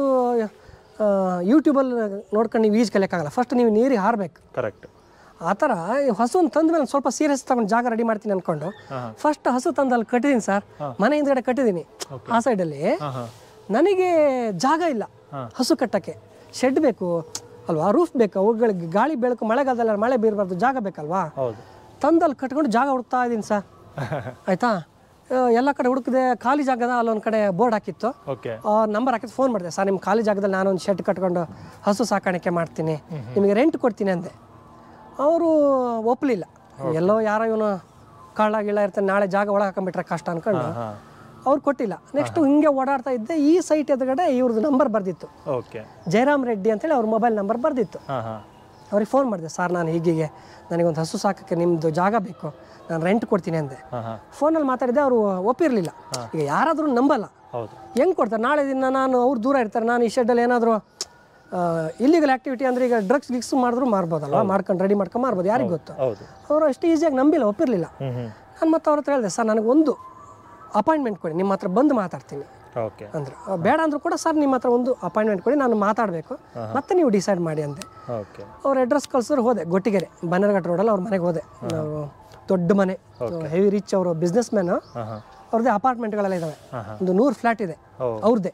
ಯೂಟ್ಯೂಬಲ್ಲಿ ನೋಡ್ಕೊಂಡು ನೀವು ಈಜು ಕಲಿಯೋಕ್ಕಾಗಲ್ಲ. ಫಸ್ಟ್ ನೀವು ನೀರಿಗೆ ಹಾರಬೇಕು. ಕರೆಕ್ಟ್. ಆ ಥರ ಹಸುವನ್ನು ತಂದ ಮೇಲೆ ಸ್ವಲ್ಪ ಸೀರಿಯಸ್ ತಗೊಂಡು ಜಾಗ ರೆಡಿ ಮಾಡ್ತೀನಿ ಅಂದ್ಕೊಂಡು ಫಸ್ಟ್ ಹಸು ತಂದಲ್ಲಿ ಕಟ್ಟಿದ್ದೀನಿ ಸರ್. ಮನೆ ಹಿಂದ್ಗಡೆ ಕಟ್ಟಿದ್ದೀನಿ ಆ ಸೈಡಲ್ಲಿ. ನನಗೆ ಜಾಗ ಇಲ್ಲ ಹಸು ಕಟ್ಟಕ್ಕೆ. ಶೆಡ್ ಬೇಕು ಅಲ್ವಾ, ರೂಫ್ ಬೇಕು, ಅವುಗಳಿಗೆ ಗಾಳಿ ಬೆಳಕು, ಮಳೆಗಾಲದಲ್ಲಿ ಮಳೆ ಬೀರಬಾರ್ದು, ಜಾಗ ಬೇಕಲ್ವಾ. ತಂದಲ್ಲಿ ಕಟ್ಕೊಂಡು ಜಾಗ ಹುಡುಕ್ತಾ ಇದ್ದೀನಿ ಸರ್. ಆಯ್ತಾ, ಎಲ್ಲ ಕಡೆ ಹುಡುಕಿದೆ, ಖಾಲಿ ಜಾಗದ ಅಲ್ಲೊಂದು ಕಡೆ ಬೋರ್ಡ್ ಹಾಕಿತ್ತು. ನಂಬರ್ ಹಾಕಿತ್ತು, ಫೋನ್ ಮಾಡಿದೆ, ಸರ್ ನಿಮ್ಮ ಖಾಲಿ ಜಾಗದಲ್ಲಿ ನಾನೊಂದು ಶೆಡ್ ಕಟ್ಕೊಂಡು ಹಸು ಸಾಕಾಣಿಕೆ ಮಾಡ್ತೀನಿ, ನಿಮಗೆ ರೆಂಟ್ ಕೊಡ್ತೀನಿ ಅಂದೆ. ಅವರು ಒಪ್ಪಲಿಲ್ಲ. ಎಲ್ಲೋ ಯಾರೋ ಇವನು ಕಾಳ ಗಿಳ ಇರ್ತಾನೆ, ನಾಳೆ ಜಾಗ ಒಳಗೆ ಹಾಕೊಂಡ್ಬಿಟ್ರೆ ಕಷ್ಟ ಅನ್ಕೊಂಡು ಅವ್ರು ಕೊಟ್ಟಿಲ್ಲ. ನೆಕ್ಸ್ಟ್ ಹಿಂಗೆ ಓಡಾಡ್ತಾ ಇದ್ದೆ, ಈ ಸೈಟ್ ಎದುರುಗಡೆ ಇವ್ರದ್ದು ನಂಬರ್ ಬರ್ದಿತ್ತು, ಜಯರಾಮ್ ರೆಡ್ಡಿ ಅಂತೇಳಿ ಅವ್ರ ಮೊಬೈಲ್ ನಂಬರ್ ಬರ್ದಿತ್ತು. ಅವ್ರಿಗೆ ಫೋನ್ ಮಾಡಿದೆ, ಸರ್ ನಾನು ಹೀಗೆ ನನಗೊಂದು ಹಸು ಸಾಕಕ್ಕೆ ನಿಮ್ಮದು ಜಾಗ ಬೇಕು, ನಾನು ರೆಂಟ್ ಕೊಡ್ತೀನಿ ಅಂದೆ. ಫೋನಲ್ಲಿ ಮಾತಾಡಿದೆ, ಅವರು ಒಪ್ಪಿರಲಿಲ್ಲ. ಈಗ ಯಾರಾದರೂ ನಂಬಲ್ಲ, ಹೆಂಗೆ ಕೊಡ್ತಾರೆ? ನಾಳೆ ದಿನ ನಾನು ಅವ್ರು ದೂರ ಇರ್ತಾರೆ, ನಾನು ಈ ಶೆಡ್ಡಲ್ಲಿ ಏನಾದರೂ ಇಲ್ಲಿಗಲ್ ಆಕ್ಟಿವಿಟಿ ಅಂದರೆ ಈಗ ಡ್ರಗ್ಸ್ ಗಿಕ್ಸ್ ಮಾಡಿದ್ರು ಮಾರ್ಬೋದಲ್ವ, ಮಾಡ್ಕೊಂಡು ರೆಡಿ ಮಾಡ್ಕೊಂಡು ಮಾರ್ಬೋದು, ಯಾರಿಗೆ ಗೊತ್ತು. ಅವರು ಅಷ್ಟು ಈಸಿಯಾಗಿ ನಂಬಿಲ್ಲ, ಒಪ್ಪಿರಲಿಲ್ಲ. ನಾನು ಮತ್ತೆ ಅವ್ರ ಹತ್ರ ಹೇಳಿದೆ, ಸರ್ ನನಗೊಂದು ಅಪಾಯಿಂಟ್ಮೆಂಟ್ ಕೊಡಿ, ನಿಮ್ಮ ಹತ್ರ ಬಂದು ಮಾತಾಡ್ತೀನಿ ಅಂದ್ರೆ. ಬೇಡ ಅಂದರೂ ಕೂಡ ಸರ್ ನಿಮ್ಮ ಹತ್ರ ಒಂದು ಅಪಾಯಿಂಟ್ಮೆಂಟ್ ಕೊಡಿ, ನಾನು ಮಾತಾಡಬೇಕು, ಮತ್ತೆ ನೀವು ಡಿಸೈಡ್ ಮಾಡಿ ಅಂದೆ. ಅವ್ರ ಅಡ್ರೆಸ್ ಕಳ್ಸಿದ್ರು, ಹೋದೆ ಗೊಟ್ಟಿಗೆರೆ ಬನ್ನೇರಘಟ್ಟ ರೋಡಲ್ಲಿ ಅವ್ರ ಮನೆಗೆ ಹೋದೆ. ದೊಡ್ಡ ಮನೆ, ಹೆವಿ ರಿಚ್, ಅವರು ಬಿಸ್ನೆಸ್ ಮ್ಯಾನ್. ಅವ್ರದ್ದೇ ಅಪಾರ್ಟ್ಮೆಂಟ್ಗಳೆಲ್ಲ ಇದ್ದಾವೆ, ಒಂದು 100 ಫ್ಲ್ಯಾಟ್ ಇದೆ ಅವ್ರದ್ದೇ.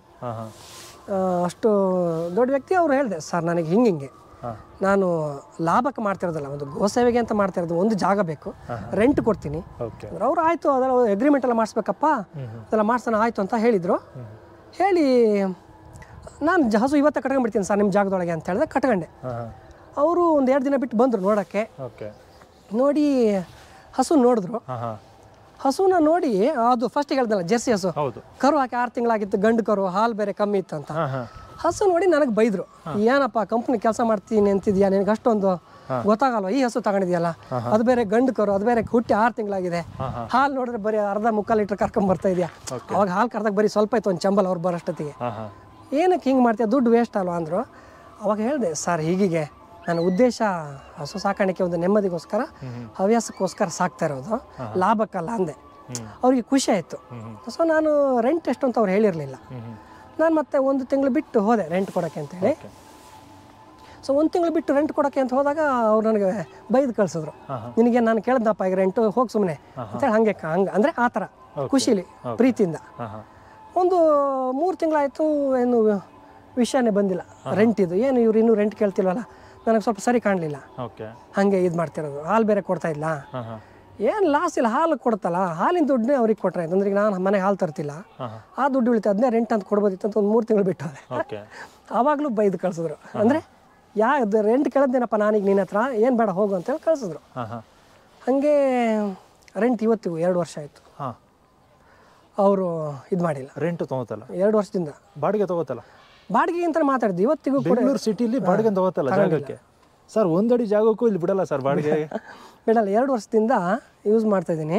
ಅಷ್ಟು ದೊಡ್ಡ ವ್ಯಕ್ತಿ. ಅವ್ರು ಹೇಳಿದೆ, ಸರ್ ನನಗೆ ಹಿಂಗೆ ನಾನು ಲಾಭಕ್ಕೆ ಮಾಡ್ತಿರೋದಲ್ಲ, ಒಂದು ಗೋಸೇವೆಗೆ ಅಂತ ಮಾಡ್ತಿರೋದು, ಒಂದು ಜಾಗ ಬೇಕು, ರೆಂಟ್ ಕೊಡ್ತೀನಿ. ಅವ್ರು ಆಯಿತು, ಅದೆಲ್ಲ ಅಗ್ರಿಮೆಂಟ್ ಎಲ್ಲ ಮಾಡಿಸ್ಬೇಕಪ್ಪ, ಅದೆಲ್ಲ ಮಾಡ್ಸೋಣ ಆಯಿತು ಅಂತ ಹೇಳಿದರು. ಹೇಳಿ ನಾನು ಹಸು ಇವತ್ತೇ ಕಟ್ಕೊಂಡ್ಬಿಡ್ತೀನಿ ಸರ್ ನಿಮ್ಮ ಜಾಗದೊಳಗೆ ಅಂತ ಹೇಳಿದೆ. ಕಟ್ಕೊಂಡೆ. ಅವರು ಒಂದು 2 ದಿನ ಬಿಟ್ಟು ಬಂದರು ನೋಡೋಕ್ಕೆ. ನೋಡಿ ಹಸು ನೋಡಿದ್ರು. ಹಸುನ ನೋಡಿ, ಅದು ಫಸ್ಟಿಗೆ ಹೇಳ್ದಲ್ಲ ಜೆರ್ಸಿ ಹಸು, ಕರು ಹಾಕಿ 6 ತಿಂಗಳಾಗಿತ್ತು, ಗಂಡು ಕರು, ಹಾಲು ಬೇರೆ ಕಮ್ಮಿ ಇತ್ತು ಅಂತ. ಹಸು ನೋಡಿ ನನಗೆ ಬೈದರು, ಏನಪ್ಪ ಕಂಪ್ನಿ ಕೆಲಸ ಮಾಡ್ತೀನಿ ಅಂತಿದ್ಯಾ, ನಿನಗೆ ಅಷ್ಟೊಂದು ಗೊತ್ತಾಗಲ್ವ, ಈ ಹಸು ತಗೊಂಡಿದ್ಯಲ್ಲ, ಅದು ಬೇರೆ ಗಂಡು ಕರು, ಅದು ಬೇರೆ ಹುಟ್ಟಿ 6 ತಿಂಗಳಾಗಿದೆ, ಹಾಲು ನೋಡಿದ್ರೆ ಬರೀ ಅರ್ಧ ಮುಕ್ಕಾಲು ಲೀಟ್ರ್ ಕರ್ಕೊಂಡ್ ಬರ್ತಾ ಇದೆಯಾ, ಅವಾಗ ಹಾಲು ಕರ್ದಾಗ ಬರೀ ಸ್ವಲ್ಪ ಇತ್ತು, ಒಂದು ಚಂಬಲ್ ಅವ್ರು ಬರೋಷ್ಟೊತ್ತಿಗೆ, ಏನಕ್ಕೆ ಹಿಂಗೆ ಮಾಡ್ತೀಯ, ದುಡ್ಡು ವೇಸ್ಟ್ ಅಲ್ವಾ ಅಂದರು. ಅವಾಗ ಹೇಳಿದೆ, ಸರ್ ಹೀಗೆ ನನ್ನ ಉದ್ದೇಶ ಹಸು ಸಾಕಾಣಿಕೆ ಒಂದು ನೆಮ್ಮದಿಗೋಸ್ಕರ, ಹವ್ಯಾಸಕ್ಕೋಸ್ಕರ ಸಾಕ್ತಾ ಇರೋದು, ಲಾಭಕ್ಕಲ್ಲ ಅಂದೆ. ಅವ್ರಿಗೆ ಖುಷಿ ಆಯಿತು. ಸೊ ನಾನು ರೆಂಟ್ ಎಷ್ಟು ಅಂತ ಅವ್ರು ಹೇಳಿರಲಿಲ್ಲ. ನಾನು ಮತ್ತೆ 1 ತಿಂಗಳು ಬಿಟ್ಟು ಹೋದೆ ರೆಂಟ್ ಕೊಡೋಕ್ಕೆ ಅಂತೇಳಿ. ಸೊ 1 ತಿಂಗಳು ಬಿಟ್ಟು ರೆಂಟ್ ಕೊಡೋಕ್ಕೆ ಅಂತ ಹೋದಾಗ ಅವ್ರು ನನಗೆ ಬೈದು ಕಳಿಸಿದ್ರು, ನಿನಗೆ ನಾನು ಕೇಳಿದ್ನಪ್ಪ ಈಗ ರೆಂಟು, ಹೋಗಿ ಸುಮ್ಮನೆ ಅಂತೇಳಿ. ಹಂಗೆ ಅಂದರೆ ಆ ಥರ ಖುಷಿಲಿ, ಪ್ರೀತಿಯಿಂದ. ಒಂದು 3 ತಿಂಗಳಾಯಿತು, ಏನು ವಿಷಯನೇ ಬಂದಿಲ್ಲ ರೆಂಟಿದು. ಏನು ಇವ್ರು ಇನ್ನೂ ರೆಂಟ್ ಕೇಳ್ತಿಲ್ವಲ್ಲ, ನನಗೆ ಸ್ವಲ್ಪ ಸರಿ ಕಾಣಲಿಲ್ಲ. ಹಾಗೆ ಇದು ಮಾಡ್ತಿರೋದು, ಹಾಲು ಬೇರೆ ಕೊಡ್ತಾ ಇಲ್ಲ, ಏನು ಲಾಸ್ ಇಲ್ಲ, ಹಾಲು ಕೊಡ್ತಲ್ಲ, ಹಾಲಿನ ದುಡ್ಡನ್ನೇ ಅವ್ರಿಗೆ ಕೊಟ್ಟರೆ ಅಂದ್ರೆ ಈಗ ನಾನು ಮನೆಗೆ ಹಾಲು ತರ್ತಿಲ್ಲ, ಆ ದುಡ್ಡು ಉಳಿತು, ಅದನ್ನೇ ರೆಂಟ್ ಅಂತ ಕೊಡ್ಬೋದಿತ್ತು ಅಂತ ಒಂದು 3 ತಿಂಗಳು ಬಿಟ್ಟು ಹೋದೆ. ಆವಾಗಲೂ ಬೈದು ಕಳಿಸಿದ್ರು. ಅಂದರೆ ಯಾವ್ದು ರೆಂಟ್ ಕೇಳಿದ್ದೇನಪ್ಪ ನಾನೀಗ ನಿನ್ನ ಹತ್ರ, ಏನು ಬೇಡ ಹೋಗು ಅಂತೇಳಿ ಕಳಿಸಿದ್ರು. ಹಾಗೆ ರೆಂಟ್ ಇವತ್ತಿಗೂ 2 ವರ್ಷ ಆಯಿತು, ಅವರು ಇದು ಮಾಡಿಲ್ಲ. ರೆಂಟ್ ತೊಗೋತಲ್ಲ 2 ವರ್ಷದಿಂದ. ಬಾಡಿಗೆ ತೊಗೋತಲ್ಲ, ಬಾಡಿಗೆ ಅಂತ ಮಾತಾಡಿದ್ದು. ಇವತ್ತಿಗೂ ಬೆಂಗಳೂರು ಸಿಟಿಲಿ ಬಾಡಿಗೆ ತೊಗೋತಲ್ಲ ಜಾಗಕ್ಕೆ. ಸರ್ 1 ಅಡಿ ಜಾಗಕ್ಕೂ ಇಲ್ಲಿ ಬಿಡಲ್ಲ ಸರ್ ಬಾಡಿಗೆ. ಬಿಡಲ್ಲ. 2 ವರ್ಷದಿಂದ ಯೂಸ್ ಮಾಡ್ತಾ ಇದ್ದೀನಿ.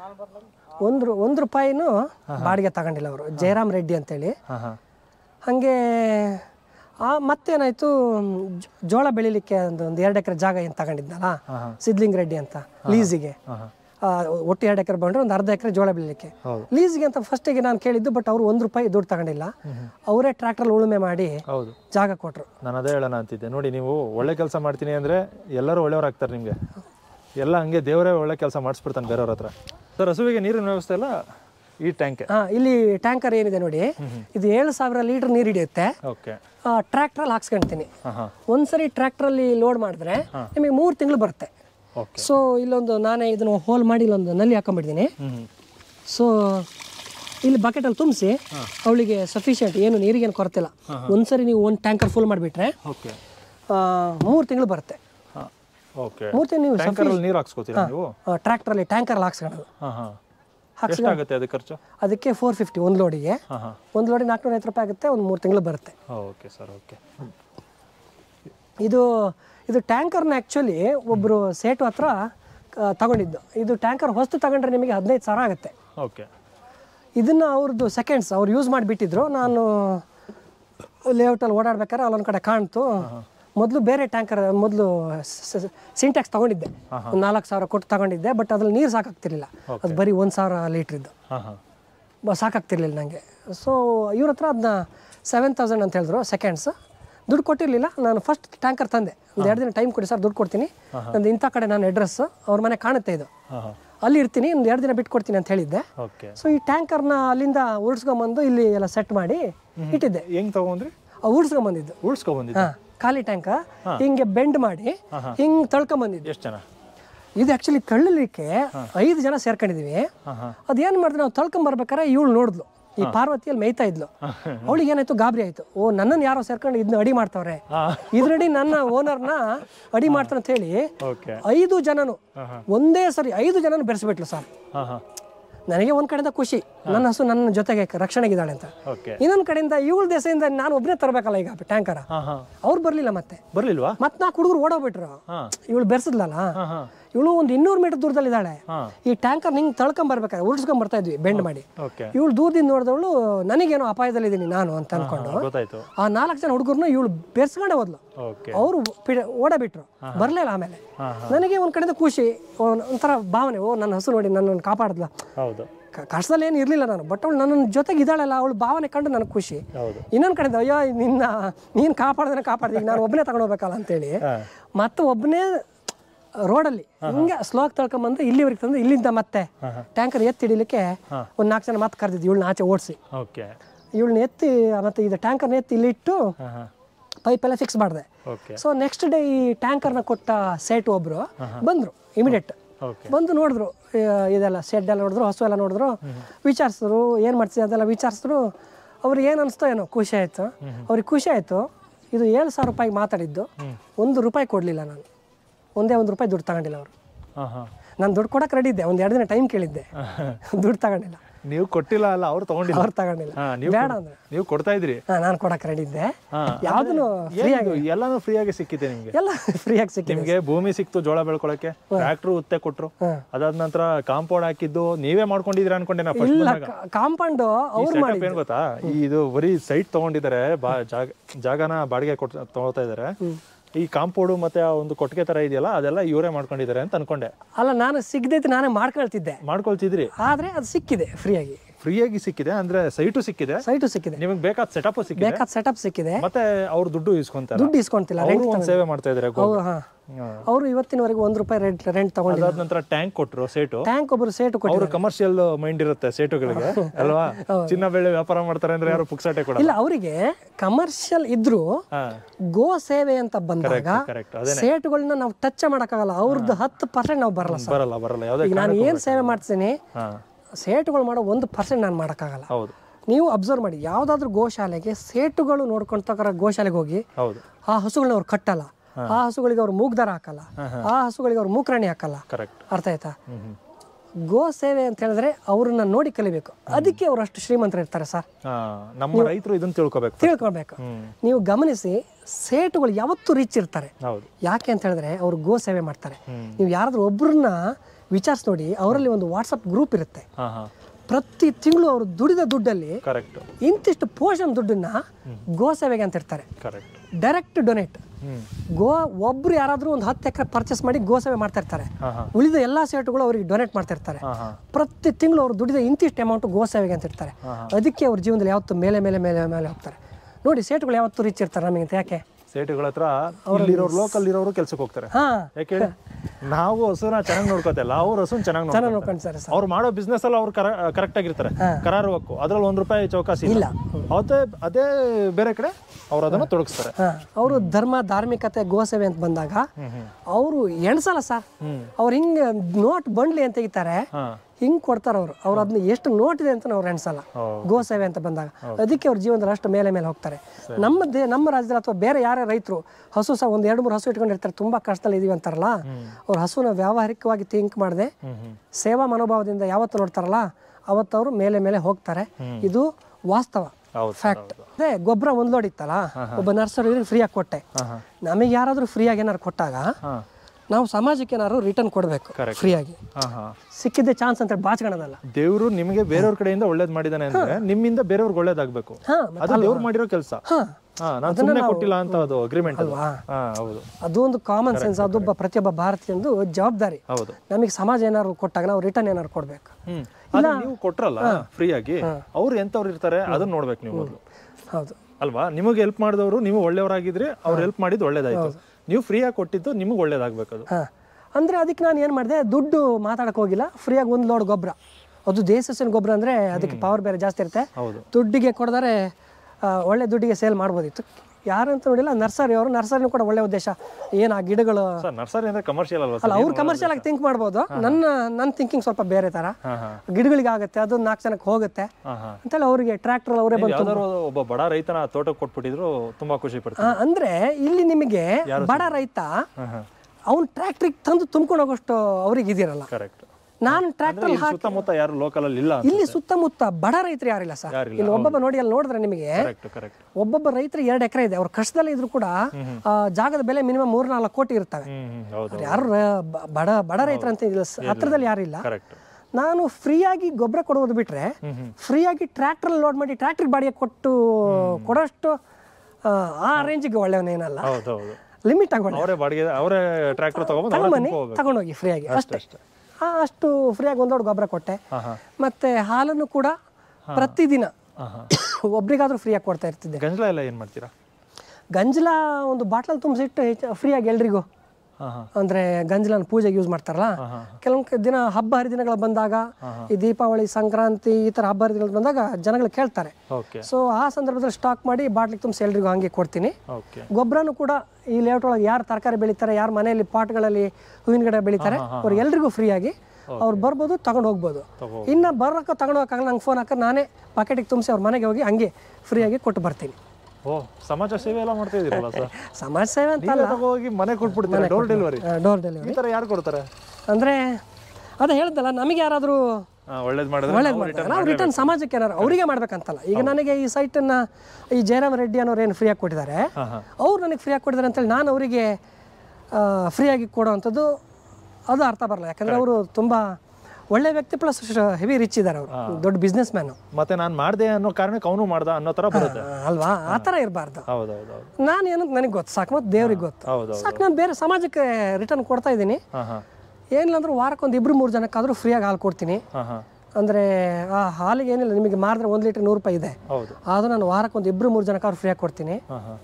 1 ರೂಪಾಯಿನೂ ಬಾಡಿಗೆ ತಗೊಂಡಿಲ್ಲ ಅವರು, ಜಯರಾಮ್ ರೆಡ್ಡಿ ಅಂತೇಳಿ. ಹಾಗೆ ಮತ್ತೇನಾಯ್ತು, ಜೋಳ ಬೆಳಿಲಿಕ್ಕೆ ಒಂದು 2 ಎಕರೆ ಜಾಗ ಏನು ತಗೊಂಡಿದ್ನಲ್ಲ ಸಿದ್ಲಿಂಗ್ ರೆಡ್ಡಿ ಅಂತ ಲೀಸಿಗೆ, ಒಟ್ಟು 2 ಎಕರೆ ಬಂದ್ರೆ ಒಂದು ಅರ್ಧ ಎಕರೆ ಜೋಳ ಬೆಳಿಲಿಕ್ಕೆ ಲೀಸ್ಗೆ ಅಂತ ಫಸ್ಟಿಗೆ ನಾನು ಕೇಳಿದ್ದು. ಬಟ್ ಅವರು 1 ರೂಪಾಯಿ ದುಡ್ಡು ತಗೊಂಡಿಲ್ಲ, ಅವರೇ ಟ್ರ್ಯಾಕ್ಟರ್ ಉಳುಮೆ ಮಾಡಿ ಜಾಗ ಕೊಟ್ಟರು. ನಾನು ಅದೇ ಹೇಳೋಣ ಅಂತಿದ್ದೆ. ನೋಡಿ, ನೀವು ಒಳ್ಳೆ ಕೆಲಸ ಮಾಡ್ತೀನಿ ಅಂದರೆ ಎಲ್ಲರೂ ಒಳ್ಳೆಯವ್ರು ಆಗ್ತಾರೆ ನಿಮಗೆ. ಎಲ್ಲ ಹಂಗೆ ದೇವರೇ ಒಳ್ಳೆ ಕೆಲಸ ಮಾಡಿಸ್ಬಿಡ್ತಾನೆ ಬೇರೆಯವ್ರ ಹತ್ರ. ಸರ್ ಹಸುವಿಗೆ ನೀರಿನ ವ್ಯವಸ್ಥೆ ಎಲ್ಲ ಈ ಟ್ಯಾಂಕ್? ಇಲ್ಲಿ ಟ್ಯಾಂಕರ್ ಏನಿದೆ ನೋಡಿ, ಇದು 7,000 ಲೀಟರ್ ನೀರು ಹಿಡಿಯುತ್ತೆ. ಟ್ರ್ಯಾಕ್ಟ್ರಲ್ಲಿ ಹಾಕ್ಸ್ಕೊಂತೀನಿ. ಒಂದ್ಸರಿ ಟ್ರ್ಯಾಕ್ಟ್ರಲ್ಲಿ ಲೋಡ್ ಮಾಡಿದ್ರೆ ನಿಮಗೆ 3 ತಿಂಗಳು ಬರುತ್ತೆ. ಸೊ ಇಲ್ಲೊಂದು ನಾನೇ ಇದನ್ನು ಹೋಲ್ ಮಾಡಿ ಇಲ್ಲೊಂದು ನಲ್ಲಿ ಹಾಕೊಂಡ್ಬಿಡ್ತೀನಿ. ಸೊ ಇಲ್ಲಿ ಬಕೆಟಲ್ಲಿ ತುಂಬಿಸಿ ಅವಳಿಗೆ ಸಫಿಷಿಯೆಂಟ್, ಏನು ನೀರಿಗೇನು ಕೊರತೆ ಇಲ್ಲ. ಒಂದ್ಸರಿ ನೀವು 1 ಟ್ಯಾಂಕರ್ ಫುಲ್ ಮಾಡಿಬಿಟ್ರೆ 3 ತಿಂಗಳು ಬರುತ್ತೆ. ಓಕೆ 3 ತಿಂಗಳು ನೀವು ಟ್ಯಾಂಕರ್ ಅಲ್ಲಿ ನೀರು ಹಾಕ್ಸ್ಕೊತೀರಾ ನೀವು ಟ್ರ್ಯಾಕ್ಟರಲ್ಲಿ ಟ್ಯಾಂಕರ್ ಹಾಕ್ಸ್ಕೊಳ್ಳೋದು. ಎಷ್ಟಾಗುತ್ತೆ ಅದಕ್ಕೆ ಖರ್ಚು? ಅದಕ್ಕೆ 450 ಒಂದು ಲೋಡಿಗೆ. ಒಂದು ಲೋಡಿ 450 ರೂಪಾಯಿ ಆಗುತ್ತೆ, ಒಂದು 3 ತಿಂಗಳು ಬರುತ್ತೆ. Okay sir, okay. ಇದು ಟ್ಯಾಂಕರ್ನ ಆ್ಯಕ್ಚುಲಿ ಒಬ್ಬರು ಸೇಟು ಹತ್ರ ತಗೊಂಡಿದ್ದು. ಇದು ಟ್ಯಾಂಕರ್ ಹೊಸ್ತು ತಗೊಂಡ್ರೆ ನಿಮಗೆ 15,000 ಆಗುತ್ತೆ. ಓಕೆ. ಇದನ್ನು ಅವ್ರದ್ದು ಸೆಕೆಂಡ್ಸ್ ಅವ್ರು ಯೂಸ್ ಮಾಡಿಬಿಟ್ಟಿದ್ರು. ನಾನು ಲೇಔಟಲ್ಲಿ ಓಡಾಡ್ಬೇಕಾದ್ರೆ ಅಲ್ಲೊಂದು ಕಡೆ ಕಾಣ್ತು. ಮೊದಲು ಬೇರೆ ಟ್ಯಾಂಕರ್, ಮೊದಲು ಸಿಂಟ್ಯಾಕ್ಸ್ ತಗೊಂಡಿದ್ದೆ, ಒಂದು 4,000 ಕೊಟ್ಟು ತಗೊಂಡಿದ್ದೆ. ಬಟ್ ಅದ್ರಲ್ಲಿ ನೀರು ಸಾಕಾಗ್ತಿರ್ಲಿಲ್ಲ, ಅದು ಬರೀ 1,000 ಲೀಟ್ರ್ ಇದ್ದು, ಸಾಕಾಗ್ತಿರ್ಲಿಲ್ಲ ನನಗೆ. ಸೊ ಇವ್ರ ಹತ್ರ ಅದನ್ನ 7,000 ಅಂತ ಹೇಳಿದ್ರು ಸೆಕೆಂಡ್ಸ್. ದುಡ್ಡು ಕೊಟ್ಟಿರಲಿಲ್ಲ. ನಾನು ಫಸ್ಟ್ ಟ್ಯಾಂಕರ್ ತಂದೆ. ಒಂದು 2 ದಿನ ಟೈಮ್ ಕೊಡಿ ಸರ್, ದುಡ್ಡು ಕೊಡ್ತೀನಿ, ನಂದು ಇಂಥ ಕಡೆ ನಾನು ಅಡ್ರೆಸ್, ಅವ್ರ ಮನೆ ಕಾಣುತ್ತೆ, ಇದು ಅಲ್ಲಿ ಇರ್ತೀನಿ, ಒಂದು 2 ದಿನ ಬಿಟ್ಟು ಕೊಡ್ತೀನಿ ಅಂತ ಹೇಳಿದ್ದೆ. ಸೊ ಈ ಟ್ಯಾಂಕರ್ನ ಅಲ್ಲಿಂದ ಉಳಿಸ್ಕೊಂಬಂದು ಇಲ್ಲಿ ಎಲ್ಲ ಸೆಟ್ ಮಾಡಿ ಇಟ್ಟಿದ್ದೆ. ಹೆಂಗ್ ತಗೊಂಡ್ರಿ? ಉಳಿಸ್ಕೊಂಬಂದಿದ್ದು ಖಾಲಿ ಟ್ಯಾಂಕ ಹಿಂಗೆ ಬೆಂಡ್ ಮಾಡಿ ಹಿಂಗೆ ತಳ್ಕೊಂಬಂದಿದ್ದು. ಎಷ್ಟು ಜನ? ಇದು ಆ್ಯಕ್ಚುಲಿ ತಳ್ಳಲಿಕ್ಕೆ 5 ಜನ ಸೇರ್ಕೊಂಡಿದೀವಿ. ಅದೇನು ಮಾಡಿದ್ರೆ ನಾವು ತಳ್ಕೊಂಬರ್ಬೇಕಾರೆ ಇವಳು ನೋಡಿದ್ಲು, ಈ ಪಾರ್ವತಿಯಲ್ಲಿ ಮೇಯ್ತಾ ಇದ್ಲು. ಅವಳಿಗೆ ಏನಾಯ್ತು, ಗಾಬರಿ ಆಯ್ತು. ಓ, ನನ್ನನ್ನು ಯಾರೋ ಸೇರ್ಕೊಂಡು ಇದನ್ನ ಅಡಿ ಮಾಡ್ತಾವ್ರೆ, ಇದ್ರಡಿ ನನ್ನ ಓನರ್ನ ಅಡಿ ಮಾಡ್ತಾರೆ ಅಂತ ಹೇಳಿ 5 ಜನನು ಒಂದೇ ಸರಿ 5 ಜನನು ಬೆರೆಸ್ಬಿಟ್ಲು ಸರ್. ನನಗೆ ಒಂದ್ ಕಡೆಯಿಂದ ಖುಷಿ, ನನ್ನ ಹಸು ನನ್ನ ಜೊತೆಗೆ ರಕ್ಷಣೆಗಿದ್ದಾಳೆ ಅಂತ. ಇನ್ನೊಂದ್ ಕಡೆಯಿಂದ ಇವಳ ದೇಶದಿಂದ ನಾನು ಒಬ್ಬನೇ ತರಬೇಕಲ್ಲ ಈಗ ಟ್ಯಾಂಕರ. ಅವ್ರು ಬರ್ಲಿಲ್ಲ, ಮತ್ತೆ 4 ಹುಡುಗರು ಓಡೋಗ್ಬಿಟ್ರು. ಇವಳು ಬೆರೆಸಿದ್ಲಲ್ಲ, ಇವಳು ಒಂದು 200 ಮೀಟರ್ ದೂರದಲ್ಲಿದ್ದಾಳೆ. ಈ ಟ್ಯಾಂಕರ್ ನಿಂಗೆ ತಳ್ಕೊಂಬರ್ಬೇಕಾದ್ರೆ ಉಳಿಸ್ಕೊಂಡ್ ಬರ್ತಾ ಇದ್ವಿ ಬೆಂಡ್ ಮಾಡಿ. ಇವಳು ದೂರದಿಂದ ನೋಡಿದವಳು ನನಗೇನೋ ಅಪಾಯದಲ್ಲಿದ್ದೀನಿ ನಾನು ಅಂತ ಅನ್ಕೊಂಡು ಆ 4 ಜನ ಹುಡುಗರನ್ನ ಇವಳು ಬೆರೆಸ್ಕೊಂಡೆ ಹೋದ್ಲು. ಅವರು ಓಡಬಿಟ್ರು, ಬರ್ಲಿಲ್ಲ. ಆಮೇಲೆ ನನಗೆ ಒಂದ್ ಕಡೆಯಿಂದ ಖುಷಿ, ಒಂಥರ ಭಾವನೆ, ಓ ನನ್ನ ಹಸು ನೋಡಿ ನನ್ನನ್ನು ಕಾಪಾಡಿದ್ಲ. ಕಷ್ಟದಲ್ಲಿ ಏನು ಇರ್ಲಿಲ್ಲ ನಾನು, ಬಟ್ ಅವಳು ನನ್ನ ಜೊತೆಗೆ ಇದ್ದಾಳಲ್ಲ, ಅವಳು ಭಾವನೆ ಕಂಡು ನನಗೆ ಖುಷಿ. ಇನ್ನೊಂದ್ ಕಡೆಯಿಂದ ಅಯ್ಯೋ ನೀನ್ ಕಾಪಾಡ್ದೆ, ನಾನು ಒಬ್ಬನೇ ತಗೊಂಡು ಹೋಗ್ಬೇಕಲ್ಲ ಅಂತೇಳಿ ಮತ್ತೆ ಒಬ್ಬನೇ ರೋಡಲ್ಲಿ ಹಿಂಗೆ ಸ್ಲೋಕ್ ತಳ್ಕೊಂಬಂದು ಇಲ್ಲಿವರೆಗೆ ತಂದು ಇಲ್ಲಿಂದ ಮತ್ತೆ ಟ್ಯಾಂಕರ್ ಎತ್ತಿ ಹಿಡಿಲಿಕ್ಕೆ ಒಂದು 4 ಜನ ಮತ್ತೆ ಕರೆದಿದ್ದು ಇವಳನ್ನ ಆಚೆ ಓಡಿಸಿ. ಇವಳನ್ನ ಎತ್ತಿ ಮತ್ತೆ ಇದು ಟ್ಯಾಂಕರ್ನ ಎತ್ತಿ ಇಲ್ಲಿಟ್ಟು ಪೈಪ್ ಎಲ್ಲ ಫಿಕ್ಸ್ ಮಾಡಿದೆ. ಸೊ ನೆಕ್ಸ್ಟ್ ಡೇ ಈ ಟ್ಯಾಂಕರ್ನ ಕೊಟ್ಟ ಸೇಟ್ ಒಬ್ರು ಬಂದ್ರು, ಇಮಿಡಿಯೇಟ್ ಬಂದು ನೋಡಿದ್ರು, ಇದೆಲ್ಲ ಶೆಡ್ ಎಲ್ಲ ನೋಡಿದ್ರು, ಹಸು ಎಲ್ಲ ನೋಡಿದ್ರು, ವಿಚಾರಿಸಿದ್ರು ಏನು ಮಾಡ್ತೀವಿ ಅದೆಲ್ಲ ವಿಚಾರಿಸಿದ್ರು. ಅವ್ರಿಗೆ ಏನು ಅನಿಸ್ತೋ ಏನೋ, ಖುಷಿ ಆಯಿತು. ಅವ್ರಿಗೆ ಖುಷಿ ಆಯಿತು. ಇದು 7,000 ರೂಪಾಯಿಗೆ ಮಾತಾಡಿದ್ದು, 1 ರೂಪಾಯಿ ಕೊಡಲಿಲ್ಲ ನಾನು, ಒಂದೇ 1 ರೂಪಾಯಿ ದುಡ್ಡು ತಗೊಂಡಿಲ್ಲ ಅವರು. ನಾನು ದುಡ್ಡು ಕೊಡಕ್ಕೆ ರೆಡಿ ಇದ್ದೆ, ಒಂದು 2 ದಿನ ಟೈಮ್ ಕೇಳಿದ್ದೆ, ದುಡ್ಡು ತಗೊಂಡಿಲ್ಲ. ನೀವು ಕೊಟ್ಟಿಲ್ಲ ಅಲ್ಲ, ಅವ್ರು ತಗೊಂಡಿಲ್ಲ. ಬೇಡ ಅಂದ್ರೆ ನೀವು ಕೊಡ್ತಾ ಇದ್ರಿ, ನಾನು ಕೊಡಕ್ಕೆ ರೆಡಿ ಇದ್ದೆ. ಯಾವ್ದನ್ನು ಎಲ್ಲಾನು ಫ್ರೀ ಆಗಿ ಸಿಕ್ಕಿದೆ ನಿಮ್ಗೆ, ಎಲ್ಲ ಫ್ರೀ ಆಗಿ ಸಿಕ್ಕಿದೆ. ನಿಮ್ಗೆ ಭೂಮಿ ಸಿಕ್ತು ಜೋಳ ಬೆಳ್ಕೊಳಕ್ಕೆ, ಟ್ರ್ಯಾಕ್ಟರ್ ಉತ್ತೆ ಕೊಟ್ರು, ಅದಾದ ನಂತರ ಕಾಂಪೌಂಡ್ ಹಾಕಿದ್ದು ನೀವೇ ಮಾಡ್ಕೊಂಡಿದ್ದೀರಾ ಅನ್ಕೊಂಡೆ ನಾ. ಕಾಂಪೌಂಡ್ ಅವ್ರು ಮಾಡಿ ಏನ್ ಗೊತ್ತಾ, ಇದು ಬರೀ ಸೈಟ್ ತಗೊಂಡಿದ್ದಾರೆ, ಜಾಗನ ಬಾಡಿಗೆ ತಗೊಳ್ತಾ ಇದಾರೆ. ಈ ಕಾಂಪೌಂಡ್ ಮತ್ತೆ ಆ ಒಂದು ಕೊಟ್ಟಿಗೆ ತರ ಇದೆಯಲ್ಲ, ಅದೆಲ್ಲ ಇವರೇ ಮಾಡ್ಕೊಂಡಿದ್ದಾರೆ ಅಂತ ಅನ್ಕೊಂಡೆ. ಅಲ್ಲ, ನಾನು ಸಿಗದೈತೆ ನಾನೇ ಮಾಡ್ಕೊಳ್ತಿದ್ರಿ, ಆದ್ರೆ ಅದು ಸಿಕ್ಕಿದೆ ಫ್ರೀಯಾಗಿ ಸಿಕ್ಕಿದೆ. ಅಂದ್ರೆ ಸೈಟು ಸಿಕ್ಕಿದೆ, ನಿಮಗೆ ಬೇಕಾದ ಸೆಟಪ್ ಸಿಕ್ಕಿದೆ, ಮತ್ತೆ ಅವ್ರು ದುಡ್ಡು ಇಸ್ಕೊಂತಿಲ್ಲ, ಸೇವೆ ಮಾಡ್ತಾ ಇದಾರೆ. ಅವರು ಇವತ್ತಿನವರೆಗೆ 1 ರೂಪಾಯಿ ರೆಂಟ್ ತಗೊಂಡಿಲ್ಲ. ಅದಾದ ನಂತರ ಟ್ಯಾಂಕ್ ಕೊಟ್ರು, ಟ್ಯಾಂಕ್ ಒಬ್ಬರು ಸೇಟು ಕೊಟ್ಟರು. ಅವರು ಕಮರ್ಷಿಯಲ್ ಮೈಂಡ್ ಇರುತ್ತೆ ಸೇಟುಗಳಿಗೆ ಅಲ್ವಾ, ಚಿನ್ನ ಬೆಳ್ಳಿ ವ್ಯಾಪಾರ ಮಾಡ್ತಾರೆ ಅಂದ್ರೆ ಯಾರು ಪುಕ್ಸಾಟೆ ಕೊಡಲ್ಲ. ಇಲ್ಲ, ಅವರಿಗೆ ಕಮರ್ಷಿಯಲ್ ಇದ್ರು ಗೋ ಸೇವೆ ಅಂತ ಬಂದಾಗ ಸೇಟುಗಳನ್ನ ನಾವು ಟಚ್ ಮಾಡಕ್ಕಾಗಲ್ಲ. ಅವ್ರದ್ದು 10% ನಾವು ಬರಲ್ಲ. ಈಗ ನಾನು ಏನ್ ಸೇವೆ ಮಾಡ್ತೀನಿ, ಸೇಟುಗಳು ಮಾಡೋ 1% ನಾನು ಮಾಡಕ್ಕಾಗಲ್ಲ. ನೀವು ಅಬ್ಸರ್ವ್ ಮಾಡಿ, ಯಾವ್ದಾದ್ರು ಗೋಶಾಲೆಗೆ ಸೇಟುಗಳು ನೋಡ್ಕೊಂತ ಗೋಶಾಲೆಗೆ ಹೋಗಿ ಆ ಹಸುಗಳನ್ನ ಅವ್ರು ಕಟ್ಟಲ್ಲ, ಆ ಹಸುಗಳಿಗೆ ಅವ್ರು ಮೂಗ್ದಾರ ಹಾಕಲ್ಲ, ಆ ಹಸುಗಳಿಗೆ ಅವ್ರು ಮೂಕ್ರಾಣಿ ಹಾಕಲ್ಲ. ಅರ್ಥ ಆಯ್ತಾ? ಗೋ ಸೇವೆ ಅಂತ ಹೇಳಿದ್ರೆ ಅವ್ರನ್ನ ನೋಡಿ ಕಲಿಬೇಕು. ಅದಕ್ಕೆ ಅವ್ರು ಅಷ್ಟು ಶ್ರೀಮಂತರು ಇರ್ತಾರೆ ಸರ್. ನಮ್ಮ ರೈತರು ಇದನ್ನ ತಿಳ್ಕೊಬೇಕು. ನೀವು ಗಮನಿಸಿ, ಸೇಟುಗಳು ಯಾವತ್ತೂ ರಿಚ್ ಇರ್ತಾರೆ. ಯಾಕೆ ಅಂತ ಹೇಳಿದ್ರೆ ಅವ್ರು ಗೋ ಸೇವೆ ಮಾಡ್ತಾರೆ. ನೀವು ಯಾರಾದ್ರೂ ಒಬ್ಬರನ್ನ ವಿಚಾರಿಸಿ ನೋಡಿ, ಅವರಲ್ಲಿ ಒಂದು ವಾಟ್ಸಪ್ ಗ್ರೂಪ್ ಇರುತ್ತೆ. ಪ್ರತಿ ತಿಂಗಳು ಅವರು ದುಡಿದ ದುಡ್ಡಲ್ಲಿ ಇಂತಿಷ್ಟು ಪೋಷನ್ ದುಡ್ಡನ್ನ ಗೋ ಸೇವೆಗೆ ಅಂತ ಇರ್ತಾರೆ. Direct donate. ಒಬ್ರು ಯಾರಾದ್ರೂ ಒಂದು 10 ಎಕರೆ ಪರ್ಚೇಸ್ ಮಾಡಿ ಗೋ ಸೇವೆ ಮಾಡ್ತಾ ಇರ್ತಾರೆ. ಉಳಿದ ಎಲ್ಲಾ ಸೇಟುಗಳು ಅವ್ರಿಗೆ ಡೊನೇಟ್ ಮಾಡ್ತಾ ಇರ್ತಾರೆ. ಪ್ರತಿ ತಿಂಗಳು ಅವ್ರು ದುಡಿದ ಇಂತಿಷ್ಟು ಅಮೌಂಟ್ ಗೋ ಸೇವೆಗೆ ಅಂತ ಇರ್ತಾರೆ. ಅದಕ್ಕೆ ಅವ್ರ ಜೀವನದಲ್ಲಿ ಯಾವತ್ತು ಮೇಲೆ ಮೇಲೆ ಮೇಲೆ ಮೇಲೆ ಹೋಗ್ತಾರೆ. ನೋಡಿ, ಸೇಟುಗಳು ಯಾವತ್ತು ರಿಚ್ ಇರ್ತಾರೆ ನಮಗೆ. ಯಾಕೆ? ಸೇಟುಗಳ ಹತ್ರ ಲೋಕಲ್ ಇರೋರು ಕೆಲ್ಸಕ್ಕೆ ಹೋಗ್ತಾರೆ. ಯಾಕೆ? ನಾವು ಹಸುನ ಚೆನ್ನಾಗಿ ನೋಡ್ಕೋತಲ್ಲ, ಅವ್ರ ಹಸುನ ಚೆನ್ನಾಗಿ ನೋಡ್ಕೊಂತಾರೆ. ಅವ್ರು ಮಾಡೋ ಬಿಸ್ನೆಸ್ ಅಲ್ಲಿ ಅವ್ರು ಕರೆಕ್ಟ್ ಆಗಿರ್ತಾರೆ, ಕರಾರುವಕ್ಕು. ಅದ್ರಲ್ಲಿ 1 ರೂಪಾಯಿ ಚೌಕಾಸಿ ಇಲ್ಲ. ಅದೇ ಬೇರೆ ಕಡೆ ಅವ್ರು ಅದನ್ನ ತೊಡಗಿಸ್ತಾರೆ. ಅವರು ಧರ್ಮ ಧಾರ್ಮಿಕತೆ ಗೋಸೇವೆ ಅಂತ ಬಂದಾಗ ಅವರು ಎಣ್ಸಲ್ಲ ಸರ್. ಅವ್ರು ಹಿಂಗ್ ನೋಟ್ ಬಂಡ್ಲಿ ಅಂತ ತೆಗಿತಾರೆ, ಹಿಂಗ್ ಕೊಡ್ತಾರ ಅವ್ರು ಅದನ್ನ ಎಷ್ಟು ನೋಟ್ ಇದೆ ಅಂತ ಅವ್ರು ಎಣ್ಸಲ್ಲ ಗೋಸೇವೆ ಅಂತ ಬಂದಾಗ. ಅದಕ್ಕೆ ಅವ್ರ ಜೀವನದಲ್ಲಿ ಅಷ್ಟು ಮೇಲೆ ಮೇಲೆ ಹೋಗ್ತಾರೆ. ನಮ್ಮ ರಾಜ್ಯದಲ್ಲಿ ಅಥವಾ ಬೇರೆ ಯಾರೇ ರೈತರು ಹಸು ಸಹ 1-2-3 ಹಸು ಇಟ್ಕೊಂಡಿರ್ತಾರೆ, ತುಂಬಾ ಕಷ್ಟದಲ್ಲಿ ಇದೀವಿ ಅಂತಾರಲ್ಲ, ಅವ್ರ ಹಸುನ ವ್ಯಾವಹಾರಿಕವಾಗಿ ಥಿಂಕ್ ಮಾಡದೆ ಸೇವಾ ಮನೋಭಾವದಿಂದ ಯಾವತ್ತು ನೋಡ್ತಾರಲ್ಲ ಅವತ್ತು ಅವರು ಮೇಲೆ ಮೇಲೆ ಹೋಗ್ತಾರೆ. ಇದು ವಾಸ್ತವ, ಫ್ಯಾಕ್ಟ್. ಅದೇ ಗೊಬ್ಬರ 1 ಲೋಡ್ ಇತ್ತಲ್ಲ, ಒಬ್ಬ ನರ್ಸರಿ ಫ್ರೀಯಾಗಿ ಕೊಟ್ಟೆ. ನಮಗೆ ಯಾರಾದ್ರೂ ಫ್ರೀಯಾಗಿ ಏನಾದ್ರು ಕೊಟ್ಟಾಗ ನಾವು ಸಮಾಜಕ್ಕೆ ಏನಾದ್ರು ರಿಟರ್ನ್ ಕೊಡ್ಬೇಕು. ಫ್ರೀಯಾಗಿ ಸಿಕ್ಕಿದ್ದೆ ಚಾನ್ಸ್ ಅಂತ ಬಾಚ್ಕೊಳ್ಳೋದಲ್ಲ. ದೇವ್ರು ನಿಮಗೆ ಬೇರೆಯವ್ರ ಕಡೆಯಿಂದ ಒಳ್ಳೇದ್ ಮಾಡಿದಾನೆ ಅಂದ್ರೆ ನಿಮ್ಮಿಂದ ಬೇರೆಯವ್ರಿಗೆ ಒಳ್ಳೇದಾಗ್ಬೇಕು. ಅದು ದೇವ್ರು ಮಾಡಿರೋ ಕೆಲಸ. ನಾನು ಸುಮ್ಮನೆ ಕೊಟ್ಟಿಲ್ಲ ಅಂತ ಅದು ಅಗ್ರಿಮೆಂಟ್ ಅಲ್ವಾ? ಅದು ಒಂದು ಕಾಮನ್ ಸೆನ್ಸ್. ಅದೊಬ್ಬ ಪ್ರತಿಯೊಬ್ಬ ಭಾರತೀಯಂದು ಜವಾಬ್ದಾರಿ. ನಮಗೆ ಸಮಾಜ ಏನಾದ್ರು ಕೊಟ್ಟಾಗ ನಾವು ರಿಟರ್ನ್ ಏನಾದ್ರು ಕೊಡ್ಬೇಕು. ನೀವು ಕೊಟ್ರಲ್ಲ ಫ್ರೀಯಾಗಿ, ಅವ್ರು ಎಂತವ್ರು ಇರ್ತಾರೆ ಅದನ್ನ ನೋಡ್ಬೇಕು ನೀವು ಮೊದಲು. ಹೌದು ಅಲ್ವಾ? ನಿಮಗೆ ಹೆಲ್ಪ್ ಮಾಡಿದವರು ನೀವು ಒಳ್ಳೆಯವರಾಗಿದ್ರೆ ಅವ್ರು ಹೆಲ್ಪ್ ಮಾಡಿದ್ದು ಒಳ್ಳೇದಾಯ್ತು. ನೀವು ಫ್ರೀಯಾಗಿ ಕೊಟ್ಟಿದ್ದು ನಿಮಗೆ ಒಳ್ಳೇದಾಗ್ಬೇಕು. ಅದು ಅಂದ್ರೆ ಅದಕ್ಕೆ ನಾನು ಏನ್ ಮಾಡಿದೆ, ದುಡ್ಡು ಮಾತಾಡಕ್ ಹೋಗಿಲ್ಲ. ಫ್ರೀಯಾಗಿ 1 ಲೋಡ್ ಗೊಬ್ಬರ, ಅದು ದೇಶದ ಗೊಬ್ಬರ ಅಂದ್ರೆ ಅದಕ್ಕೆ ಪವರ್ ಬೇರೆ ಜಾಸ್ತಿ ಇರುತ್ತೆ. ದುಡ್ಡಿಗೆ ಕೊಡದರೆ ಒಳ್ಳೆ ದುಡ್ಡಿಗೆ ಸೇಲ್ ಮಾಡ್ಬೋದಿತ್ತು. ಯಾರಂತ ನೋಡಿಲ್ಲ, ನರ್ಸರಿ ಅವರು. ನರ್ಸರಿನೂ ಕೂಡ ಒಳ್ಳೆ ಉದ್ದೇಶ. ಏನ್ ಆ ಗಿಡಗಳು ನರ್ಸರಿ ಅಂದ್ರೆ ಕಮರ್ಷಿಯಲ್ ಅಲ್ವಾ? ಅಲ್ಲ, ಅವ್ರು ಕಮರ್ಷಿಯಲ್ ಆಗಿ ಥಿಂಕ್ ಮಾಡ್ಬೋದು. ನನ್ನ ಥಿಂಕಿಂಗ್ ಸ್ವಲ್ಪ ಬೇರೆ ತರ. ಗಿಡಗಳಿಗೆ ಆಗುತ್ತೆ, ಅದು 4 ಜನಕ್ಕೆ ಹೋಗುತ್ತೆ ಅಂತೇಳಿ ಅವರಿಗೆ ಟ್ರ್ಯಾಕ್ಟರ್ ಅವರೇ ಬಂದು ಒಬ್ಬ ಬಡ ರೈತನ ತೋಟಕ್ಕೆ ಕೊಟ್ಬಿಟ್ಟಿದ್ರು ತುಂಬಾ ಖುಷಿ ಪಡ್ತಾರೆ. ಅಂದ್ರೆ ಇಲ್ಲಿ ನಿಮಗೆ ಬಡ ರೈತ ಅವ್ನು ಟ್ರ್ಯಾಕ್ಟ್ರಿಗೆ ತಂದು ತುಂಬ್ಕೊಂಡು ಹೋಗೋಷ್ಟು ಅವ್ರಿಗೆ ಇದಿರಲ್ಲ. ನಾನು ಟ್ರ್ಯಾಕ್ಟರ್ ಸುತ್ತಮುತ್ತ ಯಾರು ಲೋಕಲ್ ಅಲ್ಲಿ ಇಲ್ಲ. ಇಲ್ಲಿ ಸುತ್ತಮುತ್ತ ಬಡ ರೈತರು ಯಾರಿಲ್ಲ ಸರ್. ಇಲ್ಲಿ ಒಬ್ಬೊಬ್ಬ ನೋಡಿ ಅಲ್ಲಿ ನೋಡಿದ್ರೆ ನಿಮಗೆ ಒಬ್ಬೊಬ್ಬ ರೈತರು 2 ಎಕರೆ ಇದೆ. ಅವ್ರ ಕಷ್ಟದಲ್ಲಿ ಇದ್ರು ಕೂಡ ಜಾಗದ ಬೆಲೆ ಮಿನಿಮಮ್ 3-4 ಕೋಟಿ ಇರ್ತವೆ. ಯಾರು ಬಡ ರೈತರ ಅಂತ ಇಲ್ಲ, ಹತ್ರದಲ್ಲಿ ಯಾರು ಇಲ್ಲ. ನಾನು ಫ್ರೀಯಾಗಿ ಗೊಬ್ಬರ ಕೊಡೋದು ಬಿಟ್ರೆ ಫ್ರೀಯಾಗಿ ಟ್ರ್ಯಾಕ್ಟರ್ ಲೋಡ್ ಮಾಡಿ ಟ್ರ್ಯಾಕ್ಟರ್ ಬಾಡಿಗೆ ಕೊಡೋಷ್ಟು ಆ ರೇಂಜಿಗೆ ಒಳ್ಳೆಯವನೇನಲ್ಲ. ಲಿಮಿಟ್ ಆಗಿ ತಗೊಂಡೋಗಿ ಫ್ರೀಯಾಗಿ ಅಷ್ಟೇ. ಅಷ್ಟು ಫ್ರೀಯಾಗಿ 1 ಲೋಡ್ ಗೊಬ್ಬರ ಕೊಟ್ಟೆ. ಮತ್ತೆ ಹಾಲನ್ನು ಕೂಡ ಪ್ರತಿದಿನ ಒಬ್ರಿಗಾದ್ರೂ ಫ್ರೀಯಾಗಿ ಕೊಡ್ತಾ ಇರ್ತಿದ್ದೆ. ಗಂಜಲ ಎಲ್ಲ ಏನ್ ಮಾಡ್ತೀರಾ? ಗಂಜಲ ಒಂದು ಬಾಟ್ಲಲ್ಲಿ ತುಂಬಿಸಿಟ್ಟು ಫ್ರೀಯಾಗಿ ಎಲ್ರಿಗೂ, ಅಂದ್ರೆ ಗಂಜಲನ ಪೂಜೆಗೆ ಯೂಸ್ ಮಾಡ್ತಾರಲ್ಲ. ಕೆಲವೊಂದು ದಿನ ಹಬ್ಬ ಹರಿದಿನಗಳು ಬಂದಾಗ, ಈ ದೀಪಾವಳಿ, ಸಂಕ್ರಾಂತಿ, ಈ ತರ ಹಬ್ಬ ಹರಿದಿನಗಳು ಬಂದಾಗ ಜನಗಳು ಕೇಳ್ತಾರೆ. ಸೊ ಆ ಸಂದರ್ಭದಲ್ಲಿ ಸ್ಟಾಕ್ ಮಾಡಿ ಬಾಟ್ಲಿಗೆ ತುಂಬಿಸಿ ಎಲ್ರಿಗೂ ಹಂಗೆ ಕೊಡ್ತೀನಿ. ಗೊಬ್ಬರನು ಕೂಡ ಈ ಲೇಔಟ್ ಒಳಗೆ ಯಾರು ತರಕಾರಿ ಬೆಳೀತಾರೆ, ಯಾರು ಮನೆಯಲ್ಲಿ ಪಾಟ್ಗಳಲ್ಲಿ ಹೂವಿನ ಗಿಡ ಬೆಳೀತಾರೆ, ಅವ್ರಿಗೆ ಎಲ್ರಿಗೂ ಫ್ರೀಯಾಗಿ ಅವ್ರು ಬರ್ಬೋದು, ತಗೊಂಡು ಹೋಗ್ಬೋದು. ಇನ್ನು ಬರೋಕೆ ತಗೊಂಡು ಹೋಗಕ್ಕಾಗಲ್ಲ, ನಂಗೆ ಫೋನ್ ಹಾಕಿ ನಾನೇ ಪಾಕೆಟಿಗೆ ತುಂಬಿಸಿ ಅವ್ರ ಮನೆಗೆ ಹೋಗಿ ಹಂಗೆ ಫ್ರೀಯಾಗಿ ಕೊಟ್ಟು ಬರ್ತೀನಿ. ಸಮಾಜ ಸೇವೆ ಎಲ್ಲ ಮಾಡ್ತಾ ಇದೀರಲ್ಲ ಸರ್? ಸಮಾಜ ಸೇವೆ ಅಂತ ಅಲ್ಲ, ಹೋಗಿ ಮನೆ ಕೊಟ್ಬಿಡ್ತಾರೆ. ಡೋರ್ ಡೆಲಿವರಿ ಈ ತರ ಯಾರು ಕೊಡ್ತಾರೆ ಅಂದ್ರೆ ಅದೇ ಹೇಳ್ದಲ್ಲ, ನಮಗೆ ಯಾರಾದ್ರೂ ಒಳ್ಳೇದು ಮಾಡಿದ್ರೆ ನಾವು ರಿಟರ್ನ್ ಸಮಾಜಕ್ಕೆ ಏನಾರು ಅವರಿಗೆ ಮಾಡ್ಬೇಕಂತಲ್ಲ. ಈಗ ನನಗೆ ಈ ಸೈಟನ್ನು ಈ ಜಯರಾಮ್ ರೆಡ್ಡಿ ಅನ್ನೋರು ಏನು ಫ್ರೀಯಾಗಿ ಕೊಟ್ಟಿದ್ದಾರೆ, ಅವ್ರು ನನಗೆ ಫ್ರೀಯಾಗಿ ಕೊಟ್ಟಿದ್ದಾರೆ ಅಂತೇಳಿ ನಾನು ಅವರಿಗೆ ಫ್ರೀಯಾಗಿ ಕೊಡೋವಂಥದ್ದು ಅದು ಅರ್ಥ ಬರಲ್ಲ. ಯಾಕಂದ್ರೆ ಅವರು ತುಂಬ ಒಳ್ಳೆ ವ್ಯಕ್ತಿ ಪ್ಲಸ್ ಹೆವಿ ರಿಚ್ ಇದ್ದಾರೆ, ಅವರು ದೊಡ್ಡ ಬಿಸ್ನೆಸ್ ಮ್ಯಾನ್. ಮತ್ತೆ ನಾನು ಮಾಡಿದೆ ಅನ್ನೋ ಕಾರಣಕ್ಕೆ ಅವನು ಮಾಡ್ದ ಅನ್ನೋ ತರ ಬರುತ್ತೆ ಅಲ್ವಾ? ಆ ಥರ ಇರಬಾರ್ದು. ನಾನು ಏನಂತ ನನಗೆ ಗೊತ್ತು ಸಾಕು, ಮತ್ತು ದೇವ್ರಿಗೆ ಗೊತ್ತು ಸಾಕು. ನಾನು ಬೇರೆ ಸಮಾಜಕ್ಕೆ ರಿಟರ್ನ್ ಕೊಡ್ತಾ ಇದ್ದೀನಿ. ಏನಿಲ್ಲ ಅಂದ್ರೆ ವಾರಕ್ಕೆ 1-2-3 ಜನಕ್ಕಾದ್ರೂ ಫ್ರೀಯಾಗಿ ಹಾಲು ಕೊಡ್ತೀನಿ. ಅಂದ್ರೆ ಆ ಹಾಲಿಗೆ ಏನಿಲ್ಲ, ನಿಮಗೆ ಮಾರಿದ್ರೆ 1 ಲೀಟರ್ 100 ರೂಪಾಯಿ ಇದೆ, ಆದ್ರೂ ನಾನು ವಾರಕ್ಕೆ 1-2-3 ಜನಕ್ಕಾದ್ರೂ ಫ್ರೀಯಾಗಿ ಕೊಡ್ತೀನಿ.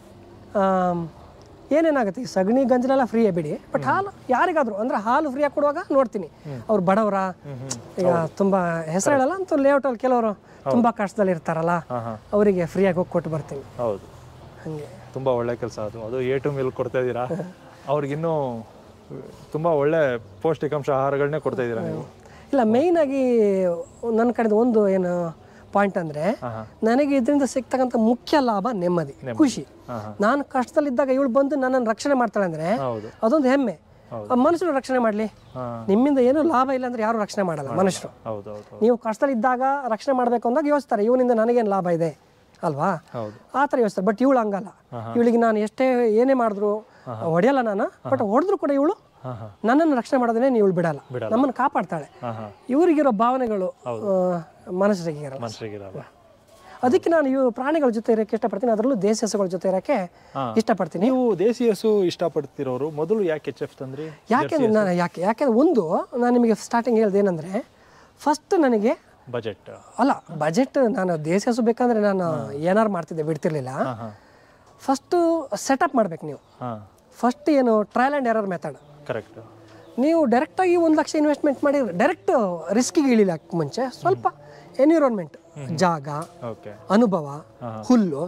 ಏನೇನಾಗುತ್ತೆ, ಈ ಸಗಣಿ ಗಂಜಲೆಲ್ಲ ಫ್ರೀಯೇ ಬಿಡಿ, ಬಟ್ ಹಾಲು ಯಾರಿಗಾದ್ರು ಅಂದ್ರೆ ಹಾಲು ಫ್ರೀಯಾಗಿ ಕೊಡುವಾಗ ನೋಡ್ತೀನಿ ಅವ್ರು ಬಡವರ, ಈಗ ತುಂಬಾ ಹೆಸರು ಹೇಳಲ್ಲ ಅಂತ ಲೇಔಟ್ ಅಲ್ಲಿ ಕೆಲವರು ತುಂಬಾ ಕಷ್ಟದಲ್ಲಿ ಇರ್ತಾರಲ್ಲ, ಅವರಿಗೆ ಫ್ರೀಯಾಗಿ ಹೋಗಿ ಕೊಟ್ಟು ಬರ್ತೀನಿ. ಹೌದು, ಹಂಗೆ ತುಂಬಾ ಒಳ್ಳೆ ಕೆಲಸ ಅದು. ಅದು A2 ಮಿಲ್ಕ್ ಕೊಡ್ತಾ ಇದ್ದೀರಾ, ಅವ್ರಿಗಿನ್ನೂ ತುಂಬಾ ಒಳ್ಳೆ ಪೌಷ್ಟಿಕಾಂಶ ಆಹಾರಗಳನ್ನೇ ಕೊಡ್ತಾ ಇದ್ದೀರಾ ನೀವು. ಇಲ್ಲ, ಮೇಯ್ನ್ ಆಗಿ ನನ್ನ ಕಡೆದು ಒಂದು ಏನು ಪಾಯಿಂಟ್ ಅಂದ್ರೆ, ನನಗೆ ಇದರಿಂದ ಸಿಗ್ತಕ್ಕಂಥ ಮುಖ್ಯ ಲಾಭ ನೆಮ್ಮದಿ, ಖುಷಿ. ನಾನು ಕಷ್ಟದಲ್ಲಿದ್ದಾಗ ಇವಳು ಬಂದು ನನ್ನನ್ನು ರಕ್ಷಣೆ ಮಾಡ್ತಾಳೆ ಅಂದ್ರೆ ಅದೊಂದು ಹೆಮ್ಮೆ. ಮನುಷ್ಯರು ರಕ್ಷಣೆ ಮಾಡ್ಲಿ, ನಿಮ್ಮಿಂದ ಏನೂ ಲಾಭ ಇಲ್ಲ ಅಂದ್ರೆ ಯಾರು ರಕ್ಷಣೆ ಮಾಡಲ್ಲ ಮನುಷ್ಯರು. ನೀವು ಕಷ್ಟದಲ್ಲಿದ್ದಾಗ ರಕ್ಷಣೆ ಮಾಡ್ಬೇಕು ಅಂದಾಗ ಯೋಚಿಸ್ತಾರೆ, ಇವನಿಂದ ನನಗೇನು ಲಾಭ ಇದೆ ಅಲ್ವಾ, ಆ ಥರ ಯೋಚಿಸ್ತಾರೆ. ಬಟ್ ಇವಳು ಹಂಗಲ್ಲ. ಇವಳಿಗೆ ನಾನು ಎಷ್ಟೇ ಏನೇ ಮಾಡಿದ್ರು ಹೊಡೆಯಲ್ಲ ನಾನು, ಬಟ್ ಹೊಡೆದ್ರು ಕೂಡ ಇವಳು ನನ್ನನ್ನು ರಕ್ಷಣೆ ಮಾಡೋದನ್ನೇ ಇವಳು ಬಿಡಲ್ಲ, ನಮ್ಮನ್ನು ಕಾಪಾಡ್ತಾಳೆ. ಇವರಿಗಿರೋ ಭಾವನೆಗಳು ಮನುಷ್ಯರಿಗಿರಲ್ಲ. ಅದಕ್ಕೆ ನಾನು ಇವು ಪ್ರಾಣಿಗಳ ಜೊತೆ ಇರೋಕ್ಕೆ ಇಷ್ಟಪಡ್ತೀನಿ, ಅದರಲ್ಲೂ ದೇಸಿ ಹಸುಗಳ ಜೊತೆ ಇರೋಕ್ಕೆ ಇಷ್ಟಪಡ್ತೀನಿ. ನೀವು ದೇಸಿ ಹಸು ಇಷ್ಟಪಡ್ತಿರೋರು ಮೊದಲು ಯಾಕೆ HF ತಂದ್ರಿ? ಯಾಕೆಂದ್ರೆ ನಾನು ಯಾಕೆಂದ್ರೆ ಒಂದು ನಾನು ನಿಮಗೆ ಸ್ಟಾರ್ಟಿಂಗ್ ಹೇಳ್ದೆ ಏನಂದ್ರೆ, ಫಸ್ಟ್ ನನಗೆ ಬಜೆಟ್ ಅಲ್ಲ, ಬಜೆಟ್ ನಾನು ದೇಸಿ ಹಸು ಬೇಕಂದ್ರೆ ನಾನು ಏನಾರು ಮಾಡ್ತಿದ್ದೆ, ಬಿಡ್ತಿರ್ಲಿಲ್ಲ. ಫಸ್ಟು ಸೆಟಪ್ ಮಾಡ್ಬೇಕು ನೀವು. ಫಸ್ಟ್ ಏನು trial and error method. Correct. ನೀವು ಡೈರೆಕ್ಟಾಗಿ 1 ಲಕ್ಷ ಇನ್ವೆಸ್ಟ್ಮೆಂಟ್ ಮಾಡಿ ಡೈರೆಕ್ಟ್ ರಿಸ್ಕಿಗೆ ಇಳಿಲಿಕ್ಕೆ ಮುಂಚೆ ಸ್ವಲ್ಪ ಎನ್ವಿರಾನ್ಮೆಂಟ್, ಜಾಗ, ಓಕೆ ಅನುಭವ, ಹುಲ್ಲು,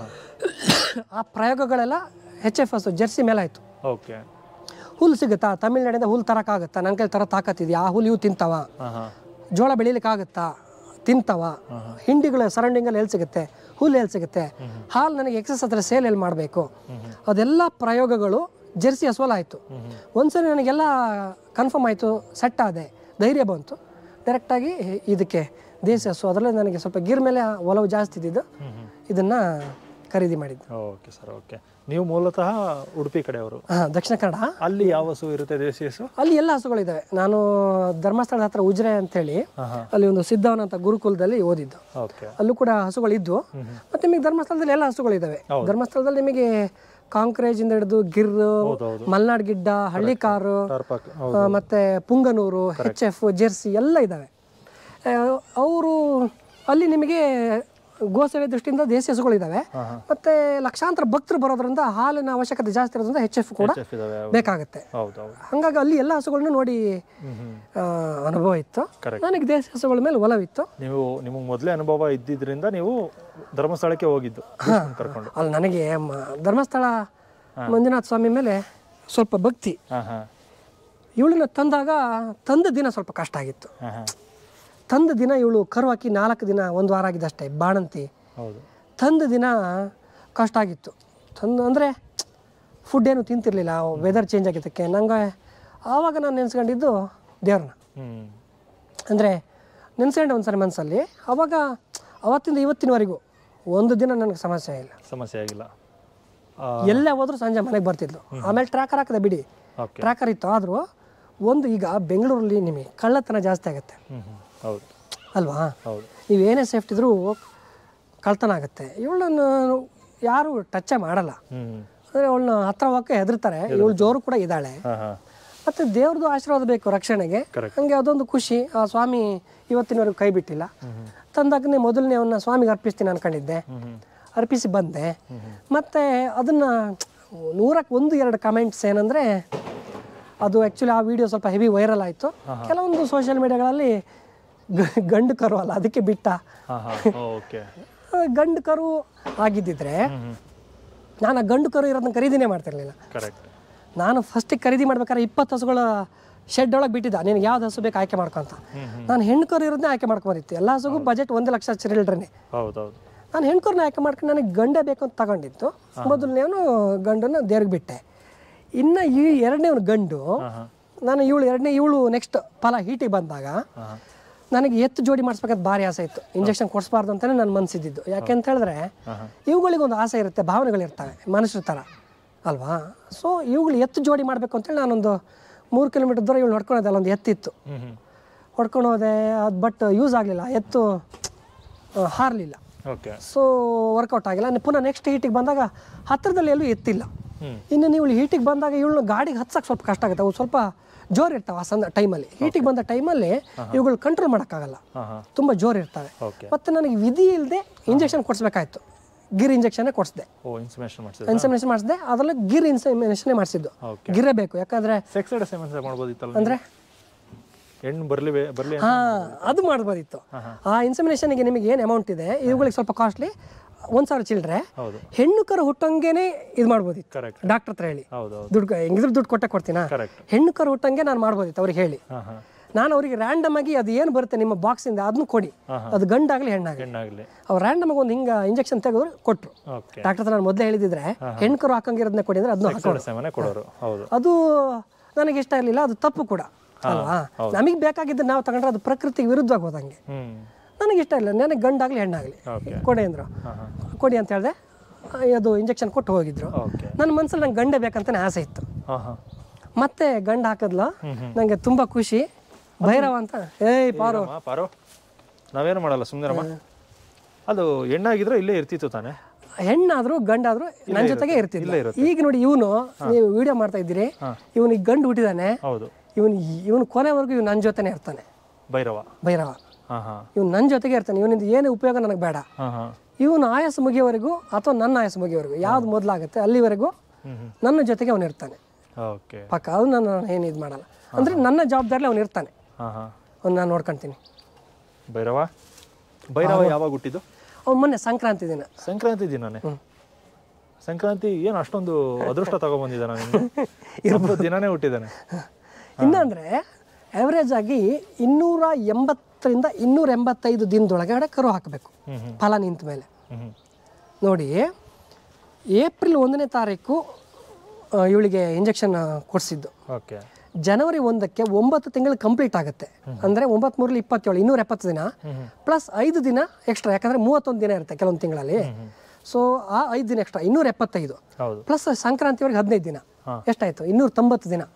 ಆ ಪ್ರಯೋಗಗಳೆಲ್ಲ HFS ಜೆರ್ಸಿ ಮೇಲೆ ಆಯಿತು. ಓಕೆ. ಹುಲ್ಲು ಸಿಗುತ್ತಾ, ತಮಿಳ್ನಾಡಿಂದ ಹುಲ್ಲು ತರೋಕ್ಕಾಗುತ್ತಾ, ನನ್ನ ಕೈಲಿ ತರ ತಾಕತ್ತಿದೆಯಾ, ಆ ಹುಲ್ಲು ಇವು ತಿಂತಾವ, ಜೋಳ ಬೆಳೀಲಿಕ್ಕಾಗುತ್ತಾ, ತಿಂತಾವ, ಹಿಂಡಿಗಳ ಸರೌಂಡಿಂಗಲ್ಲಿ ಎಲ್ಲಿ ಸಿಗುತ್ತೆ, ಹುಲ್ಲು ಎಲ್ಲಿ ಸಿಗುತ್ತೆ, ಹಾಲು ನನಗೆ ಎಕ್ಸಸ್ ಹತ್ರ ಸೇಲ್ ಎಲ್ಲಿ ಮಾಡಬೇಕು, ಅದೆಲ್ಲ ಪ್ರಯೋಗಗಳು ಜೆರ್ಸಿ ಹಸುವಲ್ಲಿ ಆಯಿತು. ಒಂದ್ಸರಿ ನನಗೆಲ್ಲ ಕನ್ಫರ್ಮ್ ಆಯಿತು, ಸೆಟ್ ಆದೆ, ಧೈರ್ಯ ಬಂತು, ಡೈರೆಕ್ಟಾಗಿ ಇದಕ್ಕೆ ದೇಸಿ ಹಸು, ಅದರಲ್ಲೇ ನನಗೆ ಸ್ವಲ್ಪ ಗಿರ್ ಮೇಲೆ ಒಲವು ಜಾಸ್ತಿ ಇದ್ದಿದ್ದು, ಇದನ್ನು ಖರೀದಿ ಮಾಡಿದ್ದು. Okay sir. ಓಕೆ. ನೀವು ಮೂಲತಃ ಉಡುಪಿ ಕಡೆಯವರು? ಹಾಂ, ದಕ್ಷಿಣ ಕನ್ನಡ. ಅಲ್ಲಿ ಯಾವ ಹಸು ಇರುತ್ತೆ, ದೇಸಿ ಹಸು? ಅಲ್ಲಿ ಎಲ್ಲ ಹಸುಗಳಿದ್ದಾವೆ. ನಾನು ಧರ್ಮಸ್ಥಳದ ಹತ್ರ ಉಜ್ರೆ ಅಂತೇಳಿ ಅಲ್ಲಿ ಒಂದು ಸಿದ್ಧವನ ಅಂತ ಗುರುಕುಲದಲ್ಲಿ ಓದಿದ್ದು. ಅಲ್ಲೂ ಕೂಡ ಹಸುಗಳಿದ್ದು. ಮತ್ತೆ ನಿಮಗೆ ಧರ್ಮಸ್ಥಳದಲ್ಲಿ ಎಲ್ಲ ಹಸುಗಳಿದ್ದಾವೆ. ಧರ್ಮಸ್ಥಳದಲ್ಲಿ ನಿಮಗೆ ಕಾಂಕ್ರೇಜ್ ಇಂದ ಹಿಡಿದು ಗಿರ್, ಮಲ್ನಾಡ್ ಗಿಡ್ಡ, ಹಳ್ಳಿಕಾರು, ಮತ್ತೆ ಪುಂಗನೂರು, HF, ಜೆರ್ಸಿ ಎಲ್ಲ ಇದ್ದಾವೆ. ಅವರು ಅಲ್ಲಿ ನಿಮಗೆ ಗೋಸೇವೆ ದೃಷ್ಟಿಯಿಂದ ದೇಸಿ ಹಸುಗಳಿದ್ದಾವೆ. ಮತ್ತೆ ಲಕ್ಷಾಂತರ ಭಕ್ತರು ಬರೋದ್ರಿಂದ ಹಾಲಿನ ಅವಶ್ಯಕತೆ ಜಾಸ್ತಿ ಇರೋದ್ರಿಂದ HF ಕೂಡ ಬೇಕಾಗುತ್ತೆ. ಹಂಗಾಗಿ ಅಲ್ಲಿ ಎಲ್ಲ ಹಸುಗಳನ್ನ ನೋಡಿ ಅನುಭವ ಇತ್ತು. ನನಗೆ ದೇಸಿ ಹಸುಗಳ ಮೇಲೆ ಒಲವಿತ್ತು. ನೀವು ನಿಮಗೆ ಮೊದಲೇ ಅನುಭವ ಇದ್ದಿದ್ರಿಂದ ನೀವು ಧರ್ಮಸ್ಥಳಕ್ಕೆ ಹೋಗಿದ್ದು ಕರ್ಕೊಂಡು? ಅಲ್ಲಿ ನನಗೆ ಧರ್ಮಸ್ಥಳ ಮಂಜುನಾಥ ಸ್ವಾಮಿ ಮೇಲೆ ಸ್ವಲ್ಪ ಭಕ್ತಿ. ಇವಳನ್ನ ತಂದ ದಿನ ಸ್ವಲ್ಪ ಕಷ್ಟ ಆಗಿತ್ತು. ತಂದ ದಿನ ಇವಳು ಕರು ಹಾಕಿ 4 ದಿನ, 1 ವಾರ ಆಗಿದ್ದಷ್ಟೇ, ಬಾಣಂತಿ. ತಂದ ದಿನ ಕಷ್ಟ ಆಗಿತ್ತು. ಅಂದರೆ ಫುಡ್ ಏನು ತಿಂತಿರ್ಲಿಲ್ಲ, ವೆದರ್ ಚೇಂಜ್ ಆಗಿದ್ದಕ್ಕೆ. ನಂಗೆ ಆವಾಗ ನಾನು ನೆನೆಸ್ಕೊಂಡಿದ್ದು ದೇವ್ರನ್ನ. ಅಂದರೆ ನೆನೆಸ್ಕೊಂಡೆ ಒಂದ್ಸರಿ ಮನಸ್ಸಲ್ಲಿ. ಆವಾಗ ಅವತ್ತಿಂದ ಇವತ್ತಿನವರೆಗೂ ಒಂದು ದಿನ ನನಗೆ ಸಮಸ್ಯೆ ಆಗಿಲ್ಲ. ಎಲ್ಲೇ ಹೋದ್ರೂ ಸಂಜೆ ಮನೆಗೆ ಬರ್ತಿದ್ಲು. ಆಮೇಲೆ ಟ್ರ್ಯಾಕರ್ ಹಾಕಿದೆ ಬಿಡಿ, ಟ್ರ್ಯಾಕರ್ ಇತ್ತು. ಆದರೂ ಒಂದು ಈಗ ಬೆಂಗಳೂರಲ್ಲಿ ನಿಮಗೆ ಕಳ್ಳತನ ಜಾಸ್ತಿ ಆಗುತ್ತೆ ಅಲ್ವಾ? ನೀವೇನೇ ಸೇಫ್ಟಿ ಇದ್ರೂ ಕಳ್ತನ ಆಗುತ್ತೆ. ಇವಳನ್ನು ಯಾರು ಟಚ್ಚೇ ಮಾಡಲ್ಲ. ಅಂದರೆ ಅವಳನ್ನ ಹತ್ರ ಹೋಗಕ್ಕೆ ಹೆದರ್ತಾರೆ. ಇವಳು ಜೋರು ಕೂಡ ಇದ್ದಾಳೆ. ಮತ್ತು ದೇವ್ರದ್ದು ಆಶೀರ್ವಾದ ಬೇಕು ರಕ್ಷಣೆಗೆ. ಹಂಗೆ ಅದೊಂದು ಖುಷಿ. ಆ ಸ್ವಾಮಿ ಇವತ್ತಿನವರೆಗೂ ಕೈ ಬಿಟ್ಟಿಲ್ಲ. ತಂದಾಗನೇ ಮೊದಲನೇ ಅವನ್ನ ಸ್ವಾಮಿಗೆ ಅರ್ಪಿಸ್ತೀನಿ ಅನ್ಕೊಂಡಿದ್ದೆ. ಅರ್ಪಿಸಿ ಬಂದೆ. ಮತ್ತು ಅದನ್ನು 100-2 ಕಮೆಂಟ್ಸ್ ಏನಂದರೆ, ಅದು ಆ್ಯಕ್ಚುಲಿ ಆ ವಿಡಿಯೋ ಸ್ವಲ್ಪ ಹೆವಿ ವೈರಲ್ ಆಯಿತು. ಕೆಲವೊಂದು ಸೋಷಿಯಲ್ ಮೀಡಿಯಾಗಳಲ್ಲಿ ಗಂಡು ಕರು ಅಲ್ಲ ಅದಕ್ಕೆ ಬಿಟ್ಟ. ಗಂಡು ಕರು ಆಗಿದ್ದಿದ್ರೆ ನಾನು ಆ ಗಂಡು ಕರು ಇರೋದನ್ನ ಖರೀದಿನೇ ಮಾಡ್ತಿರ್ಲಿಲ್ಲ. ನಾನು ಫಸ್ಟಿಗೆ ಖರೀದಿ ಮಾಡ್ಬೇಕಾದ್ರೆ 20 ಹಸುಗಳ ಶೆಡ್ ಒಳಗೆ ಬಿಟ್ಟಿದ್ದ. ನಿನಗೆ ಯಾವ್ದು ಹಸು ಬೇಕು ಆಯ್ಕೆ ಮಾಡ್ಕೊಂತ. ನಾನು ಹೆಣ್ಣು ಕರು ಇರೋದನ್ನೇ ಆಯ್ಕೆ ಮಾಡ್ಕೊಂಡಿತ್ತು. ಎಲ್ಲ ಹಸುಗೂ ಬಜೆಟ್ 1 ಲಕ್ಷ ಚಿಲ್ಡ್ರನ್ನೇ. ನಾನು ಹೆಣ್ಣು ಕರುನ ಆಯ್ಕೆ ಮಾಡ್ಕೊಂಡು ನನಗೆ ಗಂಡೆ ಬೇಕು ಅಂತ ತಗೊಂಡಿತ್ತು. ಮೊದಲನೇವನು ಗಂಡನ್ನು ದೇವ್ರಿಗೆ ಬಿಟ್ಟೆ. ಇನ್ನು ಈ 2ನೇವನು ಗಂಡು. ನಾನು ಇವಳು ನೆಕ್ಸ್ಟ್ ಫಲ ಹೀಟಿಗೆ ಬಂದಾಗ ನನಗೆ ಎತ್ತು ಜೋಡಿ ಮಾಡಿಸ್ಬೇಕಂತ ಭಾರಿ ಆಸೆ ಇತ್ತು. ಇಂಜೆಕ್ಷನ್ ಕೊಡಿಸ್ಬಾರ್ದು ಅಂತಲೇ ನಾನು ಮನಸ್ಸಿದ್ದು. ಯಾಕೆ ಅಂತ ಹೇಳಿದ್ರೆ ಇವುಗಳಿಗೊಂದು ಆಸೆ ಇರುತ್ತೆ, ಭಾವನೆಗಳಿರ್ತವೆ ಮನುಷ್ಯರ ಥರ ಅಲ್ವಾ? ಸೊ ಇವುಗಳು ಎತ್ತು ಜೋಡಿ ಮಾಡಬೇಕು ಅಂತೇಳಿ ನಾನೊಂದು 3 ಕಿಲೋಮೀಟರ್ ದೂರ ಇವಳು ಹೊಡ್ಕೊಳೋದೆ. ಅಲ್ಲೊಂದು ಎತ್ತಿತ್ತು, ಹೊಡ್ಕೊಂಡು ಹೋದೆ. ಅದು ಬಟ್ ಯೂಸ್ ಆಗಲಿಲ್ಲ, ಎತ್ತು ಹಾರಲಿಲ್ಲ. ಸೊ ವರ್ಕೌಟ್ ಆಗಿಲ್ಲ. ಪುನಃ ನೆಕ್ಸ್ಟ್ ಹೀಟಿಗೆ ಬಂದಾಗ ಹತ್ತಿರದಲ್ಲಿ ಎಲ್ಲೂ ಎತ್ತಿಲ್ಲ. ಇನ್ನು ನೀವು ಹೀಟಿಗೆ ಬಂದಾಗ ಇವಳನ್ನ ಗಾಡಿಗೆ ಹತ್ಸಕ್ಕೆ ಸ್ವಲ್ಪ ಕಷ್ಟ ಆಗುತ್ತೆ. ಅವು ಸ್ವಲ್ಪ ಜೋರು ಇರ್ತಾವೆ ಆ ಟೈಮಲ್ಲಿ. ಹೀಟಿಗೆ ಬಂದ ಟೈಮಲ್ಲಿ ಇವುಗಳು ಕಂಟ್ರೋಲ್ ಮಾಡೋಕ್ಕಾಗಲ್ಲ, ತುಂಬ ಜೋರು ಇರ್ತವೆ. ಮತ್ತು ನನಗೆ ವಿಧಿ ಇಲ್ಲದೆ ಇಂಜೆಕ್ಷನ್ ಕೊಡಿಸ್ಬೇಕಾಯ್ತು. ಗಿರ್ ಇಂಜೆಕ್ಷನ್ ಕೊಡಿಸಿದೆ, ಇನ್ಸೆಮಿನೇಷನ್ ಮಾಡಿಸಿದೆ. ಅದರಲ್ಲಿ ಗಿರ್ ಇನ್ಸೆಮಿನೇಷನ್ ಮಾಡಿಸಿದ್ದು. ಗಿರೇ ಬೇಕು, ಯಾಕಂದ್ರೆ ಅಂದರೆ ಅದು ಮಾಡ್ಬೋದಿತ್ತು. ಆ ಇನ್ಸೆಮಿನೇಷನ್ಗೆ ನಿಮಗೆ ಏನು ಅಮೌಂಟ್ ಇದೆ, ಇವುಗಳಿಗೆ ಸ್ವಲ್ಪ ಕಾಸ್ಟ್ಲಿ. 1,000 ಚಿಲ್ಲರೆ. ಹೆಣ್ಣು ಕರು ಹುಟ್ಟಂಗೆನೆ ಇದು ಮಾಡ್ಬೋದಿತ್ತು ಡಾಕ್ಟರ್ ಹತ್ರ ಹೇಳಿ. ದುಡ್ಡು ಹೆಂಗಿದ್ರು ದುಡ್ಡು ಕೊಡ್ತೀನಾ? ಹೆಣ್ಣು ಕರು ಹುಟ್ಟಂಗೆ ನಾನು ಮಾಡ್ಬೋದಿತ್ತು ಅವ್ರಿಗೆ ಹೇಳಿ. ನಾನು ಅವರಿಗೆ ರ್ಯಾಂಡಮ್ ಆಗಿ ಅದು ಏನು ಬರುತ್ತೆ ನಿಮ್ಮ ಬಾಕ್ಸಿಂದ ಅದನ್ನು ಕೊಡಿ, ಅದು ಗಂಡಾಗಲಿ ಹೆಣ್ಣಾಗಲಿ. ಅವ್ರು ರ್ಯಾಂಡಮ್ ಆಗಿ ಒಂದು ಹಿಂಗೆ ಇಂಜೆಕ್ಷನ್ ತೆಗೆದ್ರು ಕೊಟ್ಟರು. ಡಾಕ್ಟರ್ ಹತ್ರ ನಾನು ಮೊದಲೇ ಹೇಳಿದ್ರೆ ಹೆಣ್ಣು ಕರು ಹಾಕಂಗಿರೋದನ್ನ ಕೊಡಿ ಅಂದ್ರೆ ಅದನ್ನ ಕೊಡೋರು. ಅದು ನನಗೆ ಇಷ್ಟ ಇರಲಿಲ್ಲ, ಅದು ತಪ್ಪು ಕೂಡ ಅಲ್ವಾ? ನಮಗೆ ಬೇಕಾಗಿದ್ದು ನಾವು ತಗೊಂಡ್ರೆ ಅದು ಪ್ರಕೃತಿಗೆ ವಿರುದ್ಧವಾಗಿ ಹೋದಂಗೆ. ನನಗೆ ಇಷ್ಟ ಇಲ್ಲ, ನನಗೆ ಗಂಡಾಗಲಿ ಹೆಣ್ಣಾಗಲಿ ಕೊಡಿ ಅಂದರು. ಕೊಡಿ ಅಂತ ಹೇಳಿದೆ. ಅದು ಇಂಜೆಕ್ಷನ್ ಕೊಟ್ಟು ಹೋಗಿದ್ರು. ನನ್ನ ಮನಸ್ಸಲ್ಲಿ ನಂಗೆ ಗಂಡೆ ಬೇಕಂತಾನೆ ಆಸೆ ಇತ್ತು. ಮತ್ತೆ ಗಂಡು ಹಾಕಿದ್ಲ, ನನಗೆ ತುಂಬ ಖುಷಿ. ಭೈರವ ಅಂತ, ಏಯ್ ಪಾರು ನಾವೇನು ಮಾಡಲ್ಲ ಸುಮ್ಮನೆ. ಅದು ಹೆಣ್ಣಾಗಿದ್ರೆ ಇಲ್ಲೇ ಇರ್ತಿತ್ತು ತಾನೆ? ಹೆಣ್ಣಾದ್ರು ಗಂಡಾದ್ರು ನನ್ನ ಜೊತೆಗೆ ಇರ್ತಿಲ್ಲ. ಈಗ ನೋಡಿ ಇವನು, ನೀವು ವಿಡಿಯೋ ಮಾಡ್ತಾ ಇದ್ದೀರಿ, ಇವನಿಗೆ ಗಂಡು ಹುಟ್ಟಿದಾನೆ. ಇವನು ಕೊನೆವರೆಗೂ ಇವ್ ನನ್ನ ಜೊತೆನೆ ಇರ್ತಾನೆ. ಭೈರವ ಇವ್ನು ನನ್ನ ಜೊತೆಗೆ ಇರ್ತಾನೆ. ಇವನಿಂದ ಏನು ಉಪಯೋಗ ನನಗೆ ಬೇಡ. ಇವನು ಆಯಸ್ಸು ಮುಗಿಯೋವರೆಗೂ ಅಥವಾ ನನ್ನ ಆಯಸ್ಸು ಮುಗಿಯೋವರೆಗೂ ಯಾವ್ದು ಮೊದಲಾಗುತ್ತೆ ಅಲ್ಲಿವರೆಗೂ ನನ್ನ ಜೊತೆಗೆ ಅವನು ಇರ್ತಾನೆ ಪಕ್ಕ. ಅದು ನಾನು ಏನು ಇದು ಮಾಡಲ್ಲ. ಅಂದರೆ ನನ್ನ ಜವಾಬ್ದಾರಿಲಿ ಅವನು ಇರ್ತಾನೆ, ಅವ್ನು ನಾನು ನೋಡ್ಕೊತೀನಿ. ಭೈರವ ಭೈರವ ಯಾವಾಗ ಹುಟ್ಟಿದ್ದು? ಅವ್ನು ಮೊನ್ನೆ ಸಂಕ್ರಾಂತಿ ದಿನ. ಸಂಕ್ರಾಂತಿ ದಿನನೇ? ಸಂಕ್ರಾಂತಿ ಏನು ಅಷ್ಟೊಂದು ಅದೃಷ್ಟ ತಗೊಂಡ್ಬಂದಿದ್ದಾನೆ ನಾನು ದಿನನೇ ಹುಟ್ಟಿದ್ದಾನೆ. ಇನ್ನಂದ್ರೆ ಆವರೇಜ್ ಆಗಿ 280ರಿಂದ 285 ದಿನದೊಳಗಡೆ ಕರು ಹಾಕಬೇಕು ಫಲ ನಿಂತ ಮೇಲೆ. ನೋಡಿ, ಏಪ್ರಿಲ್ 1ನೇ ತಾರೀಕು ಇವಳಿಗೆ ಇಂಜೆಕ್ಷನ್ ಕೊಡಿಸಿದ್ದು. ಜನವರಿ 1ಕ್ಕೆ 9 ತಿಂಗಳು ಕಂಪ್ಲೀಟ್ ಆಗುತ್ತೆ. ಅಂದರೆ 9 3 27 270 ದಿನ ಪ್ಲಸ್ 5 ದಿನ ಎಕ್ಸ್ಟ್ರಾ, ಯಾಕಂದರೆ 31 ದಿನ ಇರುತ್ತೆ ಕೆಲವೊಂದು ತಿಂಗಳಲ್ಲಿ. ಸೊ ಆ 5 ದಿನ ಎಕ್ಸ್ಟ್ರಾ 275 ಪ್ಲಸ್ ಸಂಕ್ರಾಂತಿವರೆಗೆ 15 ದಿನ, ಎಷ್ಟಾಯಿತು? 290 ದಿನ.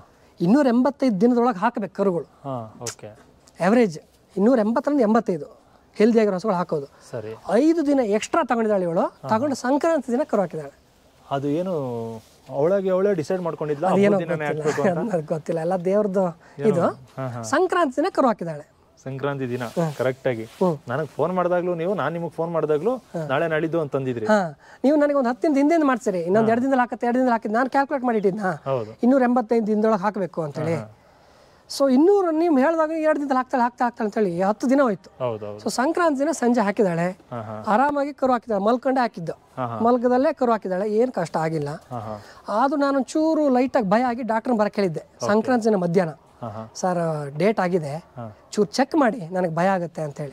285 ದಿನದೊಳಗೆ ಹಾಕಬೇಕು ಕರುಗಳು. ಆವ್ರೇಜ್ 280ರಿಂದ 85 ಹೆಲ್ದಿ ಆಗಿರೋ ಹಸುಗಳು ಹಾಕೋದು. 5 ದಿನ ಎಕ್ಸ್ಟ್ರಾ ತಗೊಂಡಿದ್ದಾಳೆ ಇವಳು. ತಗೊಂಡು ಸಂಕ್ರಾಂತಿ ದಿನ ಕರು ಹಾಕಿದ್ದಾಳೆ. ಅದು ಏನು ಅವಳೇ ಡಿಸೈಡ್ ಮಾಡ್ಕೊಂಡಿದ್ಲ? ಗೊತ್ತಿಲ್ಲ, ಎಲ್ಲ ದೇವ್ರದ್ದು ಇದು. ಸಂಕ್ರಾಂತಿ ದಿನ ಕರು ಹಾಕಿದ್ದಾಳೆ. ಸಂಕ್ರಾಂತಿ ದಿನ ಕರೆಕ್ಟ್ ಆಗಿ ನನಗೆ ಫೋನ್ ಮಾಡಿದಾಗ್ಲೂ ನಾನು ನಿಮಗೆ ಫೋನ್ ಮಾಡಿದಾಗ್ಲೂ ನಾಳೆ ನಾಳಿದ್ದು ಅಂತಂದಿದ್ರಿ. ನೀವು ನನಗೆ ಒಂದು 10 ದಿನದ ಹಿಂದೆ ಮಾಡ್ಸಿರಿ, ಇನ್ನೊಂದು 2 ದಿನದಲ್ಲಿ ಹಾಕತ್ತೆ, 2 ದಿನದಲ್ಲಿ ಹಾಕಿದ್ದು ನಾನು ಕ್ಯಾಲ್ಕುಲೇಟ್ ಮಾಡಿಟ್ಟಿದ್ನ 285 ದಿನದೊಳಗೆ ಹಾಕಬೇಕು ಅಂತೇಳಿ. ಸೊ 200 ನೀವು ಹೇಳಿದಾಗ 2 ದಿನದಲ್ಲಿ ಹಾಕ್ತಾಳೆ ಅಂತೇಳಿ 10 ದಿನ ಹೋಯ್ತು. ಸೊ ಸಂಕ್ರಾಂತಿ ದಿನ ಸಂಜೆ ಹಾಕಿದಾಳೆ, ಆರಾಮಾಗಿ ಕರು ಹಾಕಿದ್ದಾಳೆ. ಮಲ್ಕೊಂಡೇ ಹಾಕಿದ್ದು, ಮಲ್ಕದಲ್ಲೇ ಕರು ಹಾಕಿದ್ದಾಳೆ, ಏನು ಕಷ್ಟ ಆಗಿಲ್ಲ. ಅದು ನಾನು ಚೂರು ಲೈಟಾಗಿ ಭಯ ಆಗಿ ಡಾಕ್ಟರ್ನ ಬರಕ್ಕೆ ಹೇಳಿದ್ದೆ ಸಂಕ್ರಾಂತಿ ದಿನ ಮಧ್ಯಾಹ್ನ. ಸರ್ ಡೇಟ್ ಆಗಿದೆ, ಚೂರು ಚೆಕ್ ಮಾಡಿ, ನನಗೆ ಭಯ ಆಗುತ್ತೆ ಅಂತೇಳಿ.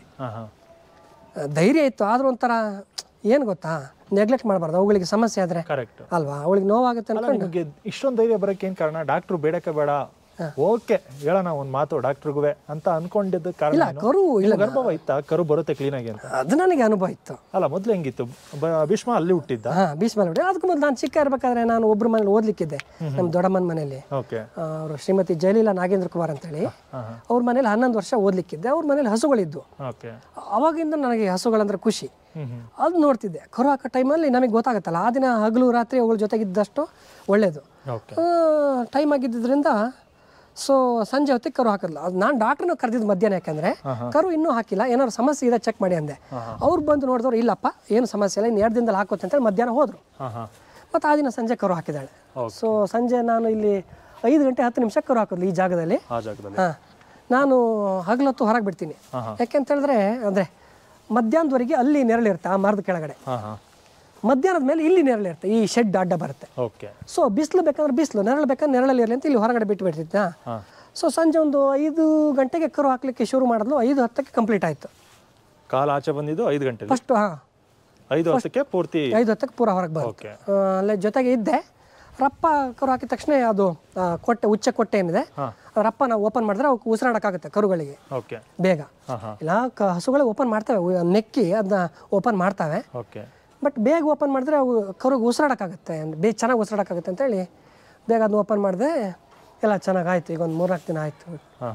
ಧೈರ್ಯ ಇತ್ತು, ಆದ್ರೂ ಒಂಥರ ಏನು ಗೊತ್ತಾ, ನೆಗ್ಲೆಕ್ಟ್ ಮಾಡಬಾರ್ದು. ಅವುಗಳಿಗೆ ಸಮಸ್ಯೆ ಆದ್ರೆ ಅಲ್ವಾ, ಅವಳಿಗೆ ನೋವಾಗುತ್ತೆ ಅನ್ಕೊಂಡು. ಇಷ್ಟೊಂದು ಧೈರ್ಯ ಬರೋಕೆ ಏನು ಕಾರಣ? ಡಾಕ್ಟ್ರು ಬೇಡಕ್ಕೆ ಬೇಡ, ಓಕೆ ಹೇಳೋಣ ಒಂದು ಮಾತು ಡಾಕ್ಟ್ರಿಗೂ ಅಂತ ಅನ್ಕೊಂಡಿದ್ದ ಕಾರಣ. ಕರು ಇಲ್ಲ, ಗರ್ಭವ ಇತ್ತ, ಕರು ಬರುತ್ತೆ ಕ್ಲೀನ್ ಆಗಿ ಅಂತ. ಅದು ನನಗೆ ಅನುಭವ ಇತ್ತು. ಅಲ್ಲ, ಮೊದ್ಲು ಹೆಂಗಿತ್ತು? ಭೀಷ್ಮ ಅಲ್ಲಿ ಹುಟ್ಟಿದ್ದ? ಭೀಷ್ಮ ಅಲ್ಲಿ ಹುಟ್ಟಿದ್ದ. ಅದಕ್ಕೆ ಮೊದಲು ನಾನು ಚಿಕ್ಕ ಇರ್ಬೇಕಾದ್ರೆ ನಾನು ಒಬ್ರು ಮನೇಲಿ ಓದ್ಲಿಕ್ಕಿದ್ದೆ, ನಮ್ಮ ದೊಡ್ಡಮ್ಮನ ಮನೇಲಿ. ಅವರು ಶ್ರೀಮತಿ ಜಯಲೀಲಾ ನಾಗೇಂದ್ರ ಕುಮಾರ್ ಅಂತೇಳಿ, ಅವ್ರ ಮನೇಲಿ 11 ವರ್ಷ ಓದ್ಲಿಕ್ಕಿದ್ದೆ. ಅವ್ರ ಮನೇಲಿ ಹಸುಗಳಿದ್ವು. ಅವಾಗಿಂದ ನನಗೆ ಹಸುಗಳಂದ್ರೆ ಖುಷಿ. ಅದು ನೋಡ್ತಿದ್ದೆ. ಕರು ಹಾಕೋ ಟೈಮಲ್ಲಿ ನಮಗೆ ಗೊತ್ತಾಗುತ್ತಲ್ಲ, ಆ ದಿನ ಹಗಲು ರಾತ್ರಿ ಅವುಗಳ ಜೊತೆಗಿದ್ದಷ್ಟು ಒಳ್ಳೇದು ಟೈಮ್ ಆಗಿದ್ದರಿಂದ. ಸೊ ಸಂಜೆ ಹೊತ್ತಿಗೆ ಕರು ಹಾಕಿದ್ಲು. ಅದು ನಾನು ಡಾಕ್ಟರ್ನ ಕರೆದಿದ್ದು ಮಧ್ಯಾಹ್ನ, ಯಾಕಂದ್ರೆ ಕರು ಇನ್ನೂ ಹಾಕಿಲ್ಲ, ಏನಾದ್ರು ಸಮಸ್ಯೆ ಇದೆ ಚೆಕ್ ಮಾಡಿ ಅಂದೆ. ಅವ್ರು ಬಂದು ನೋಡಿದವ್ರು, ಇಲ್ಲಪ್ಪ ಏನು ಸಮಸ್ಯೆ ಇಲ್ಲ, ಇನ್ನು 2 ದಿನದಲ್ಲಿ ಹಾಕೋತ್ತೆ ಅಂತೇಳಿ ಮಧ್ಯಾಹ್ನ ಹೋದ್ರು. ಮತ್ತು ಆ ದಿನ ಸಂಜೆ ಕರು ಹಾಕಿದ್ದಾಳೆ. ಸೊ ಸಂಜೆ ನಾನು ಇಲ್ಲಿ 5 ಗಂಟೆ 10 ನಿಮಿಷ ಕರು ಹಾಕಿದ್ಲು ಈ ಜಾಗದಲ್ಲಿ. ನಾನು ಹಗಲೊತ್ತು ಹೊರಗೆ ಬಿಡ್ತೀನಿ, ಯಾಕೆಂತ ಹೇಳಿದ್ರೆ ಅಂದರೆ ಮಧ್ಯಾಹ್ನದವರೆಗೆ ಅಲ್ಲಿ ನೆರಳಿರುತ್ತೆ ಆ ಮರದ ಕೆಳಗಡೆ. ಮಧ್ಯಾಹ್ನದ ಮೇಲೆ ಇಲ್ಲಿ ನೆರಳಿರುತ್ತೆ, ಈ ಶೆಡ್ ಅಡ್ಡ ಬರುತ್ತೆ. ಸೊ ಬಿಸಿಲು ಬೇಕಂದ್ರೆ ಬಿಸಿಲು, ನೆರಳು ಬೇಕಂದ್ರೆ ನೆರಳಲ್ಲಿ ಇರಲಿ ಅಂತ ಇಲ್ಲಿ ಹೊರಗಡೆ ಬಿಟ್ಟು ಬಿಡ್ತಿದ್ದ. ಸೊ ಸಂಜೆ ಒಂದು 5 ಗಂಟೆಗೆ ಕರು ಹಾಕ್ಲಿಕ್ಕೆ ಶುರು ಮಾಡಿದ್ಲು. 5:10ಕ್ಕೆ ಕಂಪ್ಲೀಟ್ ಆಯ್ತು. ಕಾಲ ಆಚೆ ಬಂದಿದ್ದು 5 ಗಂಟೆ ಫಸ್ಟ್. 5:10ಕ್ಕೆ ಪೂರ್ತಿ 5:10ಕ್ಕೆ ಪೂರ ಹೊರಗೆ ಬಂತು. ಅಲ್ಲೇ ಜೊತೆಗೆ ಇದ್ದೆ. ರಪ್ಪ ಕರು ಹಾಕಿದ ತಕ್ಷಣ ಅದು ಕೊಟ್ಟೆ, ಉಚ್ಚ ಕೊಟ್ಟೆ ಏನಿದೆ, ರಪ್ಪ ನಾವು ಓಪನ್ ಮಾಡಿದ್ರೆ ಅವಕ್ಕೆ ಉಸಿರಾಡಕ್ಕಾಗುತ್ತೆ ಕರುಗಳಿಗೆ ಬೇಗ. ಇಲ್ಲ ಹಸುಗಳೇ ಓಪನ್ ಮಾಡ್ತವೆ, ನೆಕ್ಕಿ ಅದನ್ನ ಓಪನ್ ಮಾಡ್ತವೆ. ಬಟ್ ಬೇಗ ಓಪನ್ ಮಾಡಿದ್ರೆ ಅವು ಕರುಗೆ ಉಸಿರಾಡಕ್ಕಾಗುತ್ತೆ, ಬೇಗ ಚೆನ್ನಾಗಿ ಉಸಿರಾಡಕ್ಕಾಗುತ್ತೆ ಅಂತೇಳಿ ಬೇಗ ಅದನ್ನ ಓಪನ್ ಮಾಡಿದೆ. ಎಲ್ಲ ಚೆನ್ನಾಗಾಯ್ತು. ಈಗ ಒಂದು 3-4 ದಿನ ಆಯ್ತು.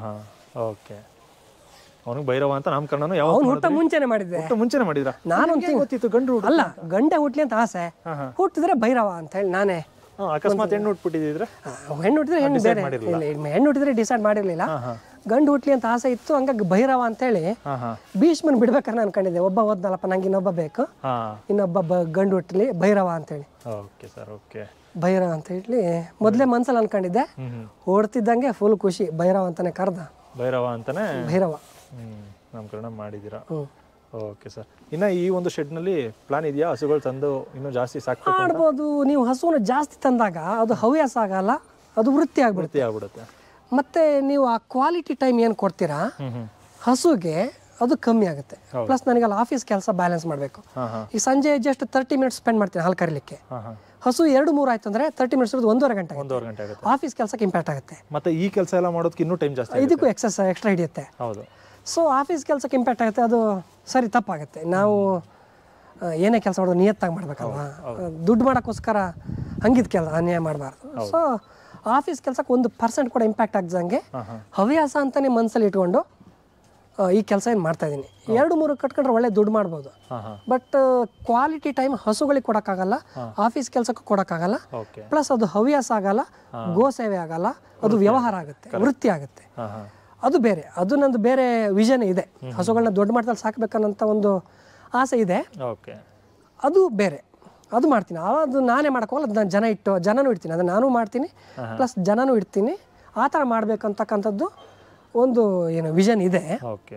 ಅವನಿಗೆ ಭೈರವ ಅಂತ ನಾಮಕರಣನು ಅವ್ನು ಹುಟ್ಟ ಮುಂಚೆನೆ ಮಾಡಿದ್ದೆ. ಮುಂಚೆನೆ ಮಾಡಿದ್ರ? ನಾನು ಗಂಡು ಅಲ್ಲ, ಗಂಡೆ ಹುಟ್ಲಿ ಅಂತ ಆಸೆ, ಹುಟ್ಟಿದ್ರೆ ಭೈರವ ಅಂತ ಹೇಳಿ ನಾನೇ. ಅಕಸ್ಮಾತ್ ಹೆಣ್ಣು ಹುಟ್ಬಿಟ್ಟಿದ್ರೆ? ಹೆಣ್ಣು ಹುಟ್ಟಿದ್ರೆ ಹೆಣ್ಣು ಬೇರೆ, ಹೆಣ್ಣು ಹುಟ್ಟಿದ್ರೆ ಡಿಸೈಡ್ ಮಾಡಿರ್ಲಿಲ್ಲ. ಗಂಡು ಹುಟ್ಲಿ ಅಂತ ಆಸೆ ಇತ್ತು, ಹಂಗಾಗಿ ಭೈರವ ಅಂತೇಳಿ ಭೀಷ್ಮನ್ ಬಿಡ್ಬೇಕಾದ್ರೆ ಅನ್ಕೊಂಡಿದ್ದೆ. ಒಬ್ಬ ಓದ್ನಲ್ಲಪ್ಪ, ನಂಗೆ ಇನ್ನೊಬ್ಬ ಬೇಕು, ಇನ್ನೊಬ್ಬ ಗಂಡು ಹುಟ್ಲಿ ಭೈರವ ಅಂತೇಳಿ. ಭೈರವ ಅಂತ ಹೇಳಿ ಮೊದ್ಲೇ ಮನ್ಸಲ್ಲಿ ಅನ್ಕೊಂಡಿದ್ದೆ. ಓಡ್ತಿದ್ದಂಗೆ ಫುಲ್ ಖುಷಿ, ಭೈರವ ಅಂತಾನೆ ಕರ್ದ. ಭೈರವ ಅಂತಾನೆ ಭೈರವ ನಾಮಕರಣ ಮಾಡಿದ್ದೀರಾ? Okay sir. ಇನ್ನ ಈ ಒಂದು ಶೆಡ್ ನಲ್ಲಿ ಪ್ಲಾನ್ ಇದೆಯಾ ಹಸುಗಳು ತಂದು ಇನ್ನೂ ಜಾಸ್ತಿ ಸಾಕು ಮಾಡ್ಬೋದು? ನೀವು ಹಸುವನ್ನು ಜಾಸ್ತಿ ತಂದಾಗ ಅದು ಹವ್ಯಾಸ ಆಗಲ್ಲ, ಅದು ವೃತ್ತಿ ಆಗ್ಬಿಡುತ್ತೆ. ಮತ್ತೆ ನೀವು ಆ ಕ್ವಾಲಿಟಿ ಟೈಮ್ ಏನು ಕೊಡ್ತೀರಾ ಹಸುಗೆ, ಅದು ಕಮ್ಮಿ ಆಗುತ್ತೆ. ಪ್ಲಸ್ ನನಗೆ ಅಲ್ಲಿ ಆಫೀಸ್ ಕೆಲಸ ಬ್ಯಾಲೆನ್ಸ್ ಮಾಡಬೇಕು. ಈ ಸಂಜೆ ಜಸ್ಟ್ 30 ಮಿನಿಟ್ಸ್ ಸ್ಪೆಂಡ್ ಮಾಡ್ತೀನಿ ಹಾಲು ಕರೀಲಿಕ್ಕೆ. ಹಸು 2-3 ಆಯ್ತು ಅಂದ್ರೆ 30 ಮಿನಿಟ್ಸ್ 1.5 ಗಂಟೆ ಆಗುತ್ತೆ. ಆಫೀಸ್ ಕೆಲಸಕ್ಕೆ ಇಂಪ್ಯಾಕ್ಟ್ ಆಗುತ್ತೆ. ಮತ್ತೆ ಈ ಕೆಲಸ ಎಲ್ಲ ಮಾಡೋದಕ್ಕೆ ಇನ್ನೂ ಟೈಮ್ ಜಾಸ್ತಿ, ಇದಕ್ಕೂ ಎಕ್ಸ್ಟ್ರಾ ಹಿಡಿಯುತ್ತೆ. ಸೊ ಆಫೀಸ್ ಕೆಲಸಕ್ಕೆ ಇಂಪ್ಯಾಕ್ಟ್ ಆಗುತ್ತೆ, ಅದು ಸರಿ ತಪ್ಪಾಗುತ್ತೆ. ನಾವು ಏನೇ ಕೆಲಸ ಮಾಡೋದು ನಿಯತ್ತಾಗಿ ಮಾಡ್ಬೇಕಲ್ವಾ, ದುಡ್ಡು ಮಾಡೋಕ್ಕೋಸ್ಕರ ಹಂಗಿದ್ ಕೆಲಸ ಅನ್ಯಾಯ ಮಾಡಬಾರ್ದು. ಸೊ ಆಫೀಸ್ ಕೆಲಸಕ್ಕೆ 1% ಕೂಡ ಇಂಪ್ಯಾಕ್ಟ್ ಆಗ್ದಂಗೆ ಹವ್ಯಾಸ ಅಂತಾನೆ ಮನಸ್ಸಲ್ಲಿ ಇಟ್ಕೊಂಡು ಈ ಕೆಲಸ ಏನು ಮಾಡ್ತಾ ಇದ್ದೀನಿ. 2-3 ಕಟ್ಕೊಂಡ್ರೆ ಒಳ್ಳೆ ದುಡ್ಡು ಮಾಡ್ಬೋದು. ಬಟ್ ಕ್ವಾಲಿಟಿ ಟೈಮ್ ಹಸುಗಳಿಗೆ ಕೊಡೋಕ್ಕಾಗಲ್ಲ, ಆಫೀಸ್ ಕೆಲಸಕ್ಕೂ ಕೊಡೋಕ್ಕಾಗಲ್ಲ. ಪ್ಲಸ್ ಅದು ಹವ್ಯಾಸ ಆಗಲ್ಲ, ಗೋ ಸೇವೆ ಆಗಲ್ಲ, ಅದು ವ್ಯವಹಾರ ಆಗುತ್ತೆ, ವೃತ್ತಿ ಆಗುತ್ತೆ. ಅದು ಬೇರೆ, ಅದು ನಂದು ಬೇರೆ ವಿಷನ್ ಇದೆ. ಹಸುಗಳನ್ನ ದೊಡ್ಡ ಮಟ್ಟದಲ್ಲಿ ಸಾಕಬೇಕನ್ನಂತ ಒಂದು ಆಸೆ ಇದೆ, ಅದು ಬೇರೆ, ಅದು ಮಾಡ್ತೀನಿ. ಅದು ನಾನೇ ಮಾಡೋಕ್ಕೋಗಲ್ಲ, ಅದು ನಾನು ಜನನೂ ಇಡ್ತೀನಿ, ಅದನ್ನು ನಾನು ಮಾಡ್ತೀನಿ, ಪ್ಲಸ್ ಜನನೂ ಇಡ್ತೀನಿ. ಆ ಥರ ಮಾಡಬೇಕಂತಕ್ಕಂಥದ್ದು ಒಂದು ಏನು ವಿಷನ್ ಇದೆ.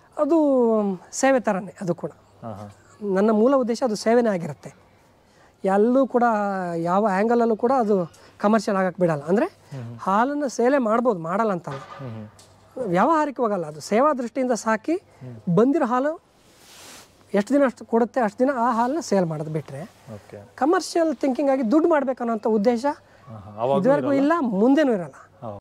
ಅದು ಸೇವೆ ಥರನೇ ಅದು ಕೂಡ. ನನ್ನ ಮೂಲ ಉದ್ದೇಶ ಅದು ಸೇವೆನೇ ಆಗಿರುತ್ತೆ. ಎಲ್ಲೂ ಕೂಡ ಯಾವ ಆ್ಯಂಗಲಲ್ಲೂ ಕೂಡ ಅದು ಕಮರ್ಷಿಯಲ್ ಆಗಕ್ಕೆ ಬಿಡಲ್ಲ. ಅಂದರೆ ಹಾಲನ್ನು ಸೇಲೆ ಮಾಡ್ಬೋದು, ಮಾಡಲ್ಲ ಅಂತಲ್ಲ, ವ್ಯಾವಹಾರಿಕವಾಗಲ್ಲ, ಅದು ಸೇವಾ ದೃಷ್ಟಿಯಿಂದ ಸಾಕಿ ಬಂದಿರೋ ಹಾಲು ಎಷ್ಟು ದಿನ ಅಷ್ಟು ಕೊಡುತ್ತೆ ಅಷ್ಟು ದಿನ ಆ ಹಾಲನ್ನ ಸೇಲ್ ಮಾಡೋದು ಬಿಟ್ಟರೆ ಕಮರ್ಷಿಯಲ್ ಥಿಂಕಿಂಗ್ ಆಗಿ ದುಡ್ಡು ಮಾಡಬೇಕನ್ನೋಂಥ ಉದ್ದೇಶ ಇದುವರೆಗೂ ಇಲ್ಲ, ಮುಂದೆನೂ ಇರಲ್ಲ.